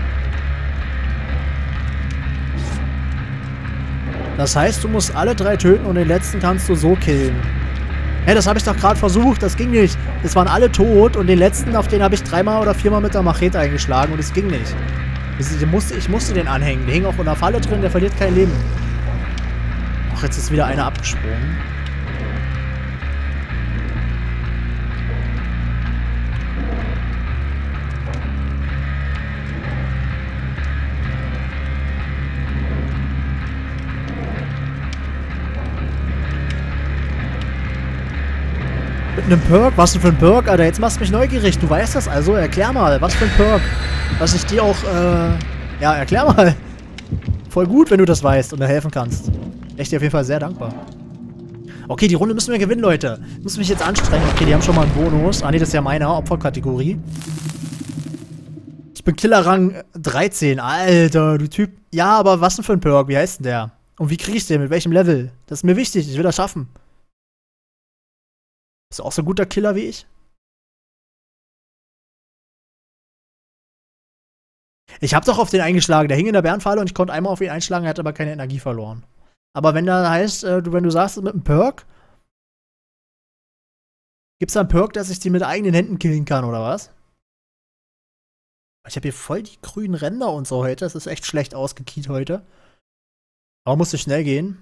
Das heißt, du musst alle drei töten und den letzten kannst du so killen. Hä, das habe ich doch gerade versucht. Das ging nicht. Es waren alle tot und den letzten, auf den habe ich dreimal oder viermal mit der Machete eingeschlagen und es ging nicht. Ich musste, ich musste den anhängen. Der hing auch in der Falle drin, der verliert kein Leben. Ach, jetzt ist wieder einer abgesprungen. Mit einem Perk? Was denn für ein Perk, Alter? Jetzt machst du mich neugierig. Du weißt das also? Erklär mal. Was für ein Perk? Was ich dir auch, äh... Ja, erklär mal. Voll gut, wenn du das weißt und mir helfen kannst. Echt dir auf jeden Fall sehr dankbar. Okay, die Runde müssen wir gewinnen, Leute. Ich muss mich jetzt anstrengen. Okay, die haben schon mal einen Bonus. Ah, nee, das ist ja meine Opferkategorie. Ich bin Killerrang dreizehn. Alter, du Typ. Ja, aber was denn für ein Perk? Wie heißt denn der? Und wie krieg ich den? Mit welchem Level? Das ist mir wichtig. Ich will das schaffen. Bist du auch so ein guter Killer wie ich? Ich hab doch auf den eingeschlagen. Der hing in der Bärenfalle und ich konnte einmal auf ihn einschlagen, er hat aber keine Energie verloren. Aber wenn da heißt, äh, du, wenn du sagst, mit einem Perk, gibt's da einen Perk, dass ich die mit eigenen Händen killen kann, oder was? Ich habe hier voll die grünen Ränder und so heute. Das ist echt schlecht ausgekiet heute. Aber musste schnell gehen.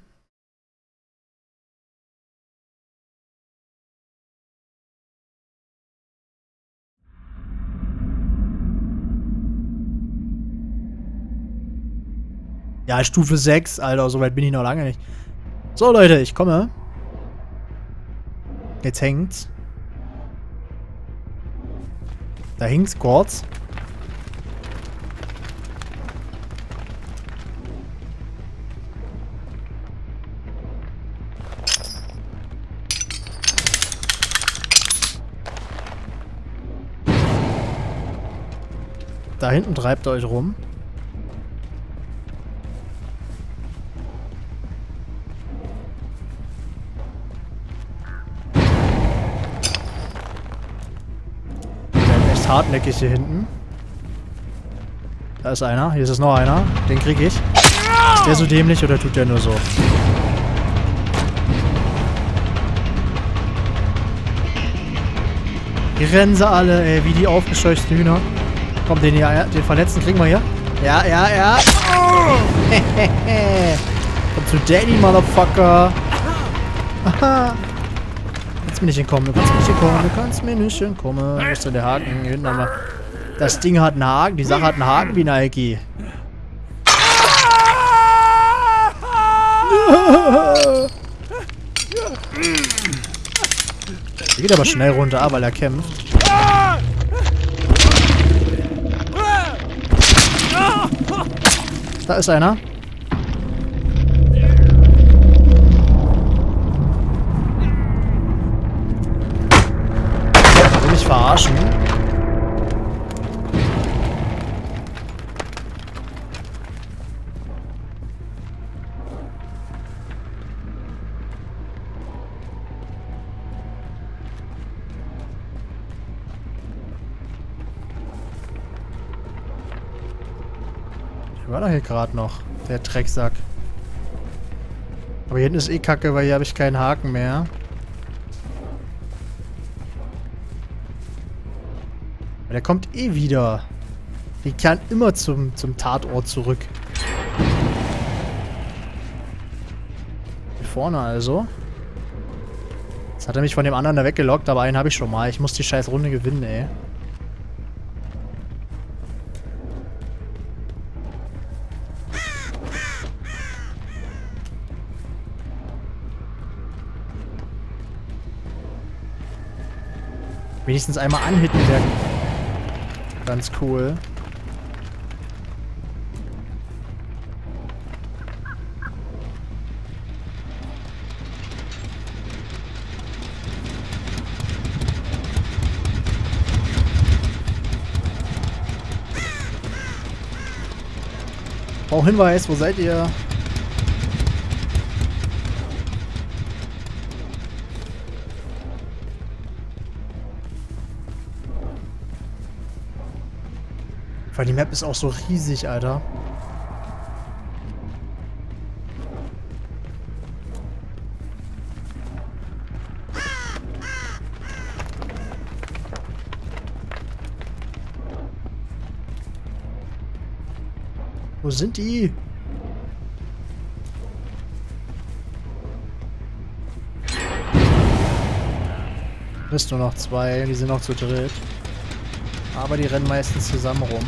Ja, Stufe sechs, Alter, so weit bin ich noch lange nicht. So, Leute, ich komme. Jetzt hängt's. Da hängt's kurz. Da hinten treibt ihr euch rum. Hartnäckig hier hinten. Da ist einer. Hier ist es noch einer. Den krieg ich. Ist der so dämlich oder tut der nur so? Die rennen sie alle, ey, wie die aufgescheuchten Hühner. Komm, den hier, den Verletzten kriegen wir hier. Ja, ja, ja. Komm zu Daddy, Motherfucker. Aha. Du kannst mir nicht entkommen, du kannst mir nicht entkommen, du kannst mir nicht entkommen. Wo ist denn der Haken? Hier hinten haben wir. Das Ding hat einen Haken, die Sache hat einen Haken wie Nike. Der geht aber schnell runter, weil er kämpft. Da ist einer. Will mich verarschen? War doch hier gerade noch, der Drecksack. Aber hier hinten ist eh kacke, weil hier habe ich keinen Haken mehr. Aber der kommt eh wieder. Die kann immer zum, zum Tatort zurück. Hier vorne also. Jetzt hat er mich von dem anderen da weggelockt, aber einen habe ich schon mal. Ich muss die scheiß Runde gewinnen, ey. Wenigstens einmal anhitten wäre ganz cool. Brauch Hinweis, wo seid ihr? Weil die Map ist auch so riesig, Alter. Wo sind die? Es sind nur noch zwei, die sind noch zu dritt. Aber die rennen meistens zusammen rum.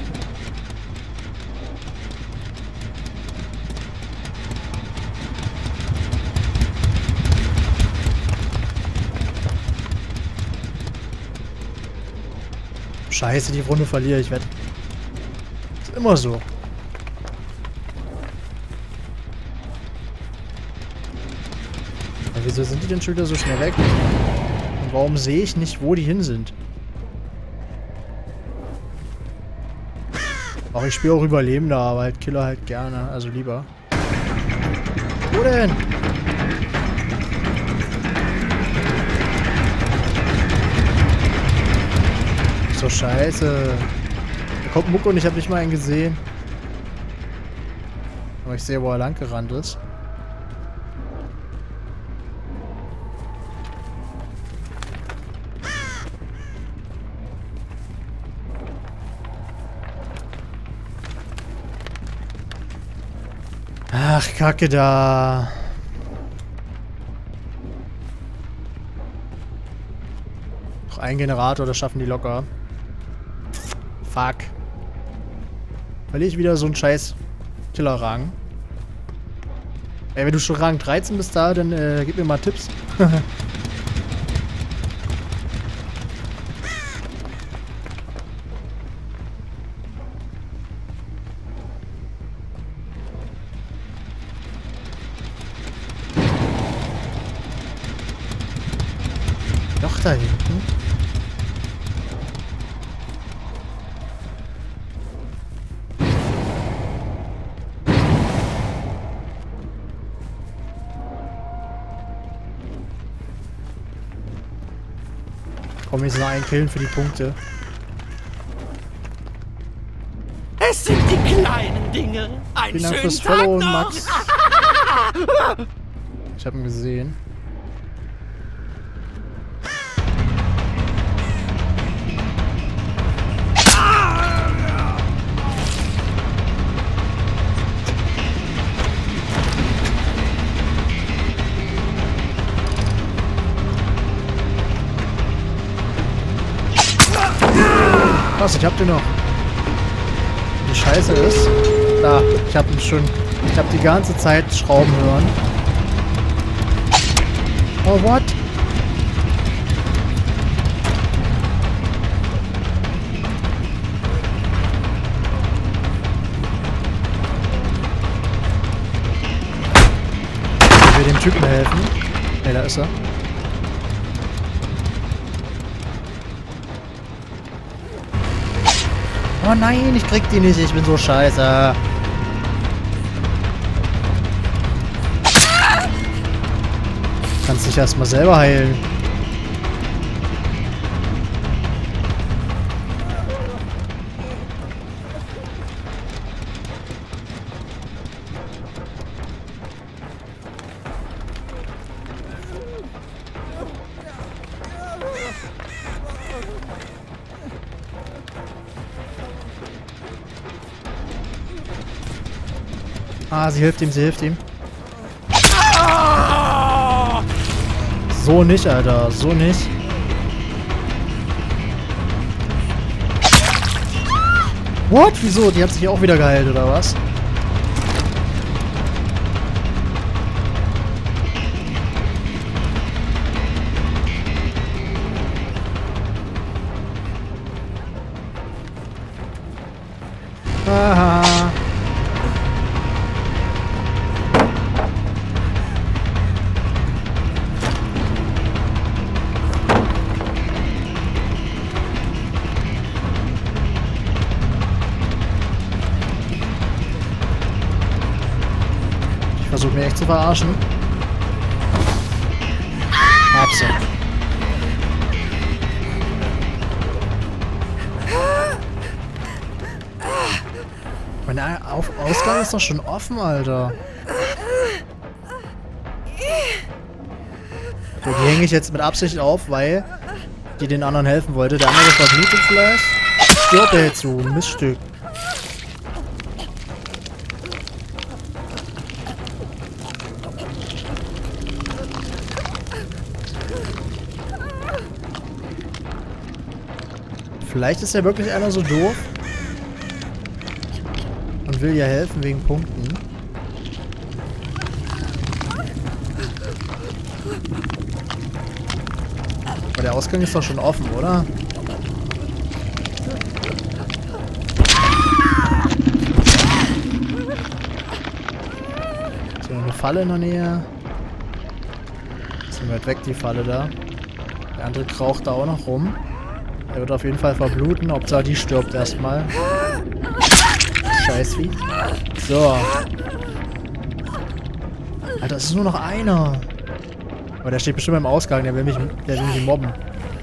Scheiße, die Runde verliere ich, wette. Ist immer so. Ja, wieso sind die denn schon wieder so schnell weg? Und warum sehe ich nicht, wo die hin sind? Auch ich spiele auch Überlebender, aber halt Killer halt gerne, also lieber. Wo denn? So scheiße. Da kommt Mucke und ich habe nicht mal einen gesehen. Aber ich sehe, wo er lang gerannt ist. Ach, Kacke da. Noch ein Generator, das schaffen die locker. Fuck. Verliere ich wieder so einen scheiß Killer-Rang. Ey, wenn du schon Rang dreizehn bist da, dann äh, gib mir mal Tipps. Doch da hinten. Komm, jetzt noch einen killen für die Punkte. Es sind die kleinen Dinge. Einen Vielen Dank schönen fürs Tag Follow, noch. Max. Ich hab ihn gesehen. Was? Ich hab den noch. Die Scheiße ist. Da, ich hab ihn schon. Ich hab die ganze Zeit Schrauben hören. Oh, what? Ich will dem Typen helfen. Ne, da ist er. Oh nein, ich krieg die nicht. Ich bin so scheiße. Kannst dich erstmal selber heilen. Ah, sie hilft ihm, sie hilft ihm. So nicht, Alter. So nicht. What? Wieso? Die hat sich auch wieder geheilt, oder was? Aha. Versucht mir echt zu verarschen. Hab's. Mein Auf Ausgang ist doch schon offen, Alter. So, die hänge ich jetzt mit Absicht auf, weil die den anderen helfen wollte. Der andere verblutet vielleicht. Stirbt er jetzt so, Miststück. Vielleicht ist ja wirklich einer so doof und will ja helfen wegen Punkten. Aber der Ausgang ist doch schon offen, oder? Ist hier noch eine Falle in der Nähe? Ist weit weg, die Falle da. Der andere kraucht da auch noch rum. Er wird auf jeden Fall verbluten. Hauptsache die stirbt erstmal. Scheißvieh. So. Alter, es ist nur noch einer. Aber der steht bestimmt im Ausgang. Der will mich, der will mich mobben.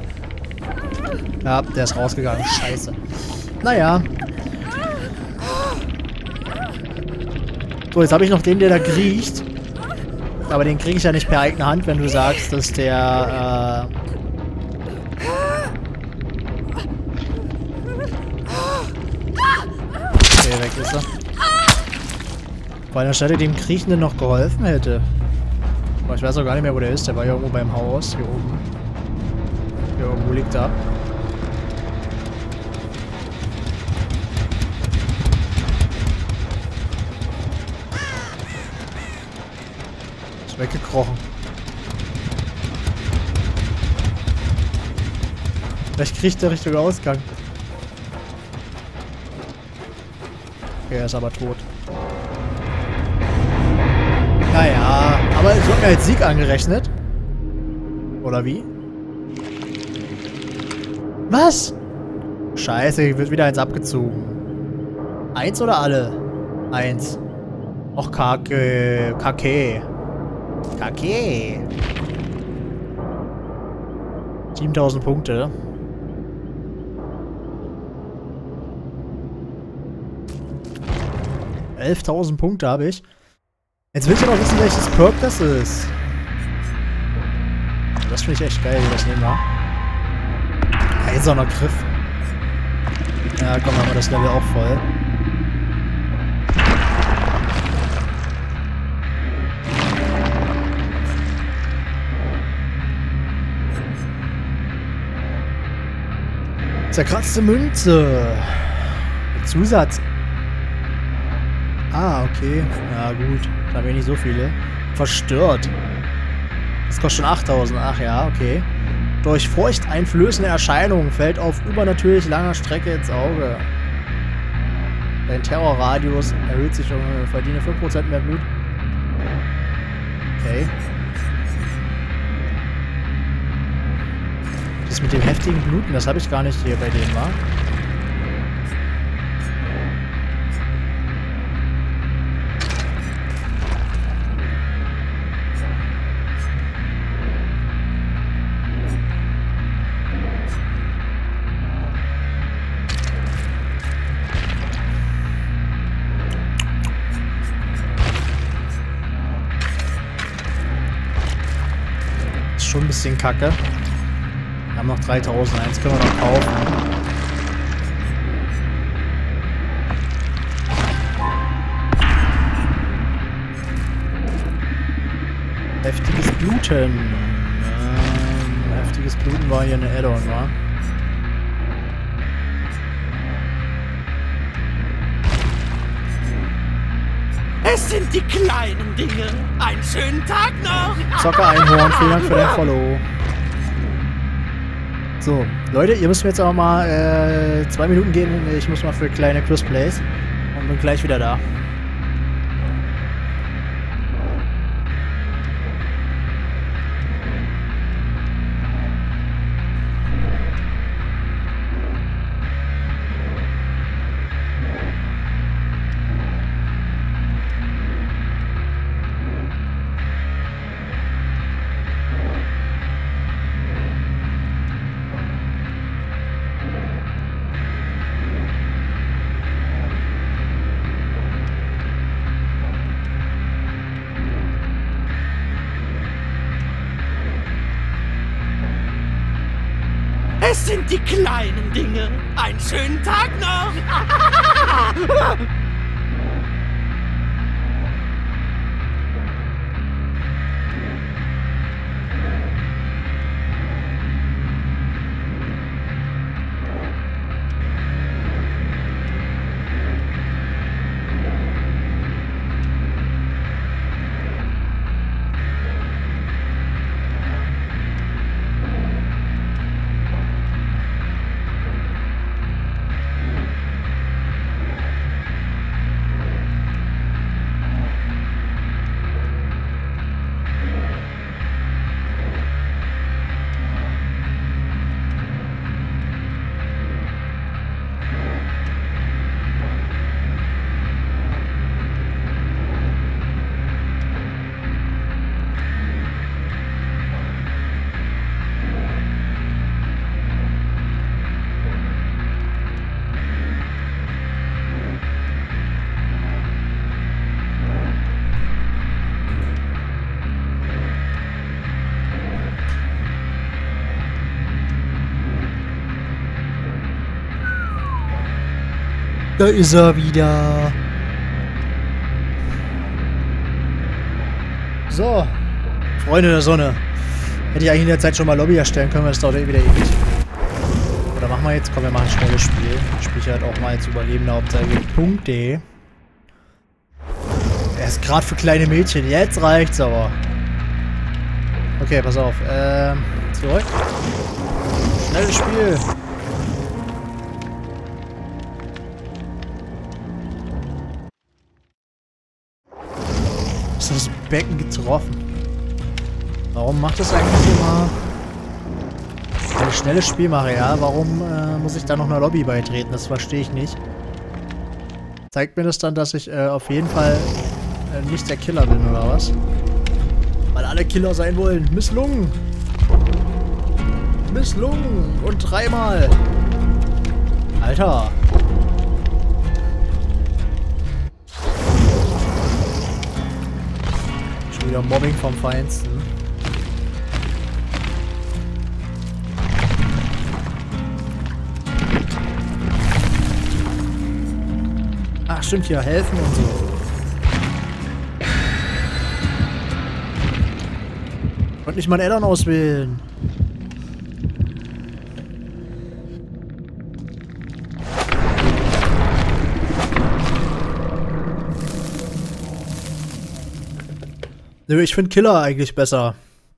Ja, der ist rausgegangen. Scheiße. Naja. So, jetzt habe ich noch den, der da kriecht. Aber den kriege ich ja nicht per eigene Hand, wenn du sagst, dass der, äh... Okay, weg ist er. Weil anstatt dem Kriechenden noch geholfen hätte. Aber ich weiß auch gar nicht mehr, wo der ist. Der war ja irgendwo beim Haus, hier oben. Hier irgendwo liegt er. Ist weggekrochen. Vielleicht kriecht der Richtung Ausgang. Okay, er ist aber tot. Naja, aber es wird mir als Sieg angerechnet. Oder wie? Was? Scheiße, hier wird wieder eins abgezogen. Eins oder alle? Eins. Och, Kacke. Kacke. Kacke. siebentausend Punkte. elftausend Punkte habe ich. Jetzt will ich aber wissen, welches Perk das ist. Das finde ich echt geil, wie das nehmen wir. Eiserner Griff. Ja, komm, haben wir das Level auch voll. Zerkratzte Münze. Zusatz. Ah, okay. Ja, gut. Da habe ich nicht so viele. Verstört. Das kostet schon achttausend. Ach ja, okay. Durch furchteinflößende Erscheinungen fällt auf übernatürlich langer Strecke ins Auge. Dein Terrorradius erhöht sich um, verdiene fünf Prozent mehr Blut. Okay. Das mit dem heftigen Bluten, das habe ich gar nicht hier bei denen, wa? Schon ein bisschen kacke. Wir haben noch dreitausend. Eins können wir noch kaufen. Heftiges Bluten. Ähm, heftiges Bluten war hier eine Add-on, wa? Es sind die kleinen Dinge. Einen schönen Tag noch. Zocker Einhorn, vielen Dank für dein Follow. So, Leute, ihr müsst mir jetzt aber mal äh, zwei Minuten geben. Ich muss mal für kleine Quizplays und bin gleich wieder da. Es sind die kleinen Dinge. Einen schönen Tag noch. Da ist er wieder. So. Freunde der Sonne. Hätte ich eigentlich in der Zeit schon mal Lobby erstellen können, das dauert eh wieder ewig. Oder machen wir jetzt? Komm, wir machen ein schnelles Spiel. Ich spiele halt auch mal als Überlebender Hauptsache Punkte. Er ist gerade für kleine Mädchen. Jetzt reicht's aber. Okay, pass auf. Ähm, zurück. Schnelles Spiel. Ist das Becken getroffen? Warum macht das eigentlich immer... Wenn ich ein schnelles Spiel mache, ja? Warum äh, muss ich da noch einer Lobby beitreten? Das verstehe ich nicht. Zeigt mir das dann, dass ich äh, auf jeden Fall äh, nicht der Killer bin, oder was? Weil alle Killer sein wollen. Misslungen! Misslungen! Und dreimal! Alter! Schon wieder Mobbing vom Feinsten. Ach, stimmt, hier helfen und so. Ich wollte nicht mal einen Addon auswählen. Nö, ich finde Killer eigentlich besser.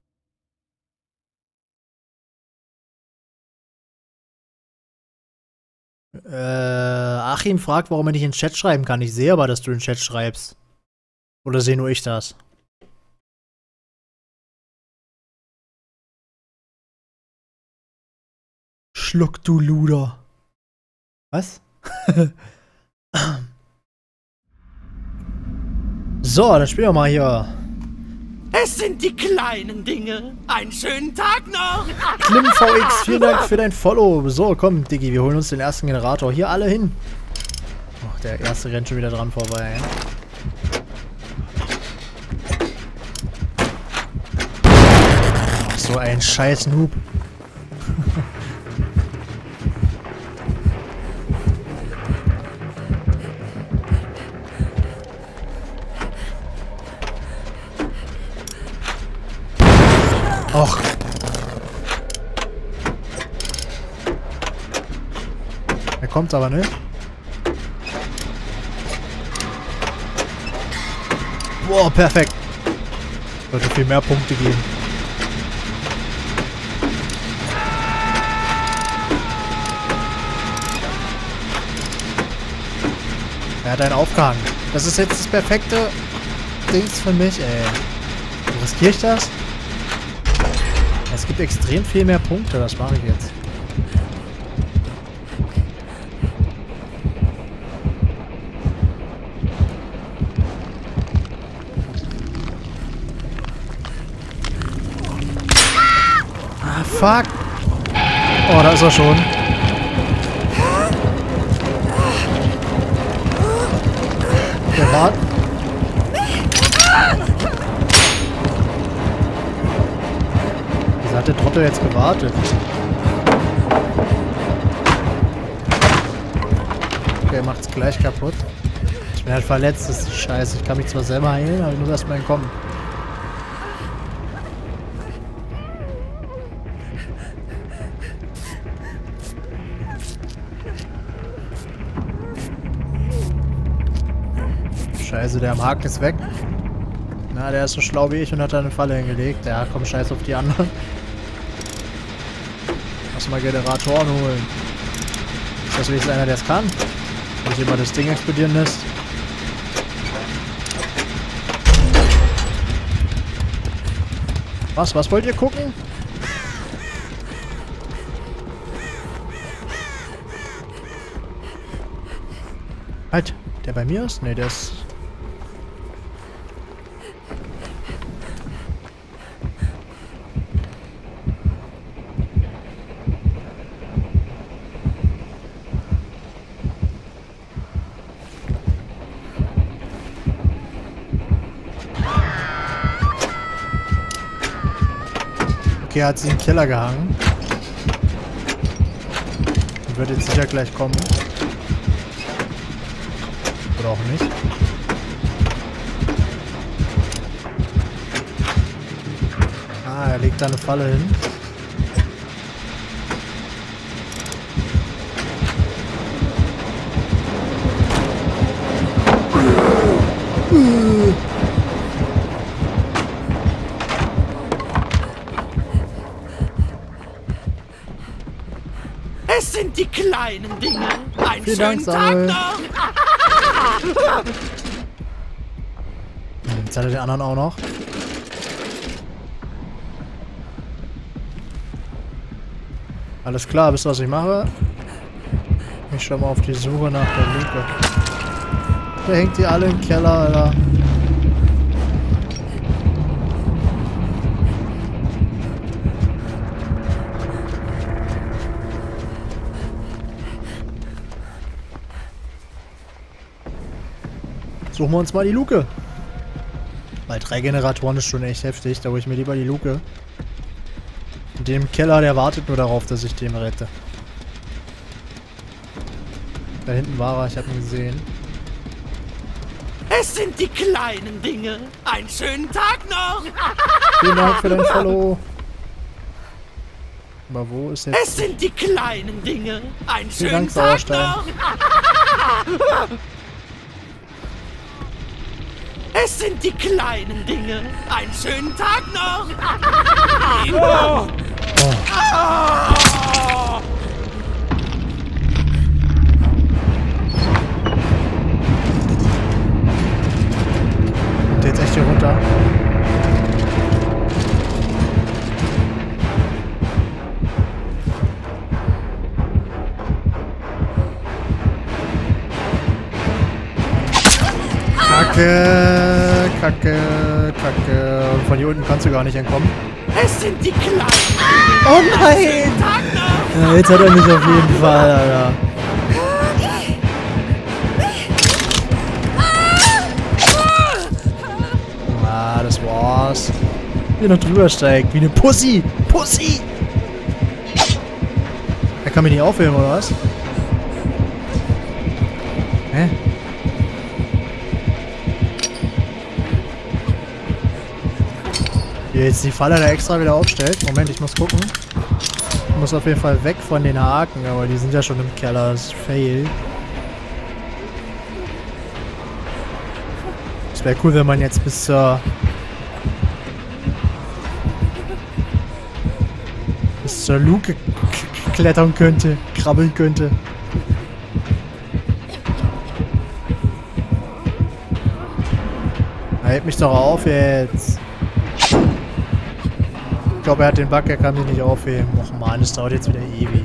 Äh, Achim fragt, warum er nicht in den Chat schreiben kann. Ich sehe aber, dass du in den Chat schreibst. Oder sehe nur ich das? Schluck, du Luder. Was? So, dann spielen wir mal hier. Es sind die kleinen Dinge. Einen schönen Tag noch. KlimVX, vielen Dank für dein Follow. So, komm, Diggi, wir holen uns den ersten Generator. Hier alle hin. Oh, der erste rennt schon wieder dran vorbei. Ach, so ein scheiß Noob. Och. Er kommt aber nicht. Boah, perfekt. Sollte viel mehr Punkte geben. Er hat einen aufgehangen. Das ist jetzt das perfekte Dings für mich, ey. Riskiere ich das? Es gibt extrem viel mehr Punkte, was mache ich jetzt? Ah, fuck! Oh, da ist er schon. Der war... Hat der Trottel jetzt gewartet? Okay, er macht's gleich kaputt. Ich bin halt verletzt, das ist scheiße. Ich kann mich zwar selber heilen, aber nur erstmal entkommen. Scheiße, der am Haken ist weg. Na, der ist so schlau wie ich und hat da eine Falle hingelegt. Ja, komm, scheiß auf die anderen. Lass mal Generatoren holen. Ist das wenigstens einer, der es kann? Wenn ich immer das Ding explodieren lässt. Was? Was wollt ihr gucken? Halt, der bei mir ist? Ne, der ist... Okay, er hat sich einen Keller gehangen. Und wird jetzt sicher gleich kommen. Oder auch nicht. Ah, er legt da eine Falle hin. Es sind die kleinen Dinge. Einen Vielen schönen Dank, Tag Samuel. noch. Jetzt hat er den anderen auch noch. Alles klar, wisst ihr, was ich mache? Ich schau mal auf die Suche nach der Luke. Der hängt die alle im Keller, Alter. Suchen wir uns mal die Luke. Weil drei Generatoren ist schon echt heftig. Da hole ich mir lieber die Luke. Und den im Keller, der wartet nur darauf, dass ich den rette. Da hinten war er, ich habe ihn gesehen. Es sind die kleinen Dinge. Einen schönen Tag noch. Vielen Dank für dein Follow. Aber wo ist jetzt... Es sind die kleinen Dinge. Einen Vielen schönen Dank, Tag Sauerstein. noch. Es sind die kleinen Dinge. Einen schönen Tag noch. Oh. Oh. Und jetzt echt hier runter. Kacke, Kacke, Kacke. Und von hier unten kannst du gar nicht entkommen. Es sind die kleinen Dinge. Oh nein! Schönen Tag noch. Ja, jetzt hat er mich auf jeden Fall, Alter. Ah, das war's. Wie er noch drüber steigt. Wie eine Pussy. Pussy! Er kann mich nicht aufheben, oder was? Hä? Hier jetzt die Falle da extra wieder aufstellt. Moment, ich muss gucken. Ich muss auf jeden Fall weg von den Haken, aber die sind ja schon im Keller. Das ist fail. Es wäre cool, wenn man jetzt bis zur... bis zur Luke klettern könnte. Krabbeln könnte. Hält mich doch auf jetzt. Ich glaube, er hat den Bug, er kann sich nicht aufheben. Och man, das dauert jetzt wieder ewig.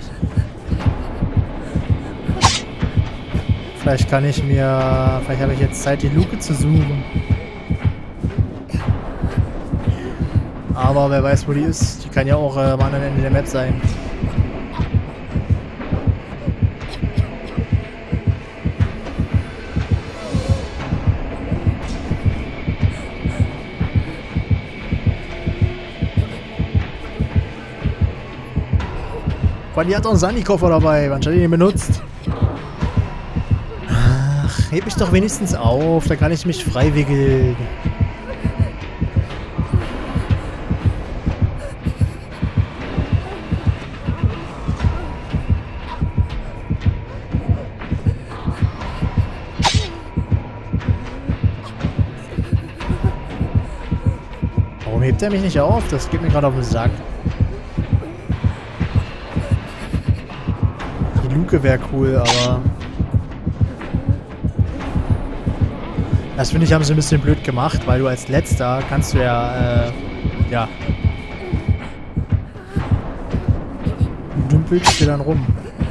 Vielleicht kann ich mir... Vielleicht habe ich jetzt Zeit, die Luke zu suchen. Aber wer weiß, wo die ist. Die kann ja auch äh, am anderen Ende der Map sein. Die hat auch einen Sani-Koffer dabei. Wann hat die den benutzt? Ach, heb mich doch wenigstens auf. Da kann ich mich frei wickeln. Warum hebt er mich nicht auf? Das geht mir gerade auf den Sack. Luke wäre cool, aber... Das finde ich, haben sie ein bisschen blöd gemacht, weil du als Letzter kannst du ja, äh, ja... Du dümpelst dir dann rum.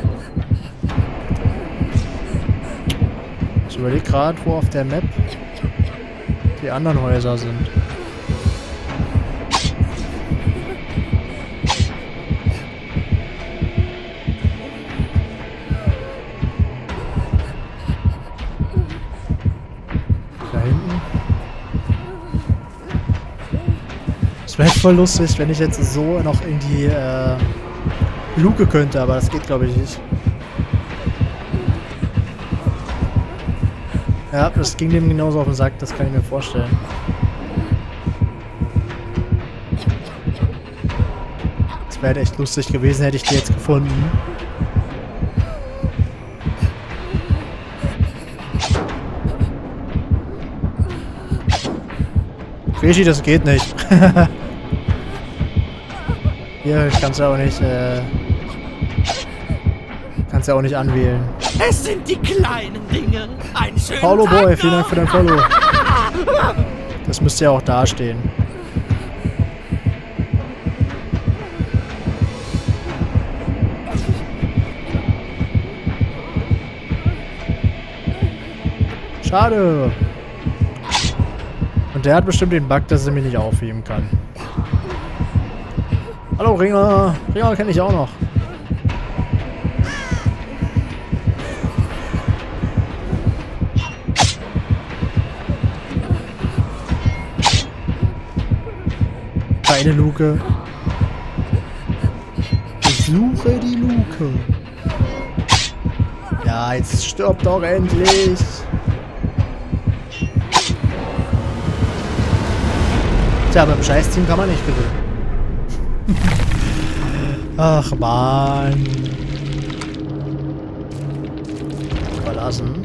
Ich überlege gerade, wo auf der Map die anderen Häuser sind. Es wäre voll lustig, wenn ich jetzt so noch in die äh, Luke könnte, aber das geht glaube ich nicht. Ja, das ging dem genauso auf den Sack, das kann ich mir vorstellen. Das wäre echt lustig gewesen, hätte ich die jetzt gefunden. Regie, das geht nicht. Hier, ich kann es ja auch nicht, äh... kannst ja auch nicht anwählen. Es sind die kleinen Dinge. Ein schöner Paulo Tag Boy, noch. vielen Dank für dein Follow. Das müsste ja auch dastehen. Schade. Und der hat bestimmt den Bug, dass er mich nicht aufheben kann. Hallo Ringer. Ringer kenne ich auch noch. Keine Luke. Ich suche die Luke. Ja, jetzt stirbt doch endlich. Tja, beim Scheiß-Team kann man nicht gewinnen. Ach man. Verlassen.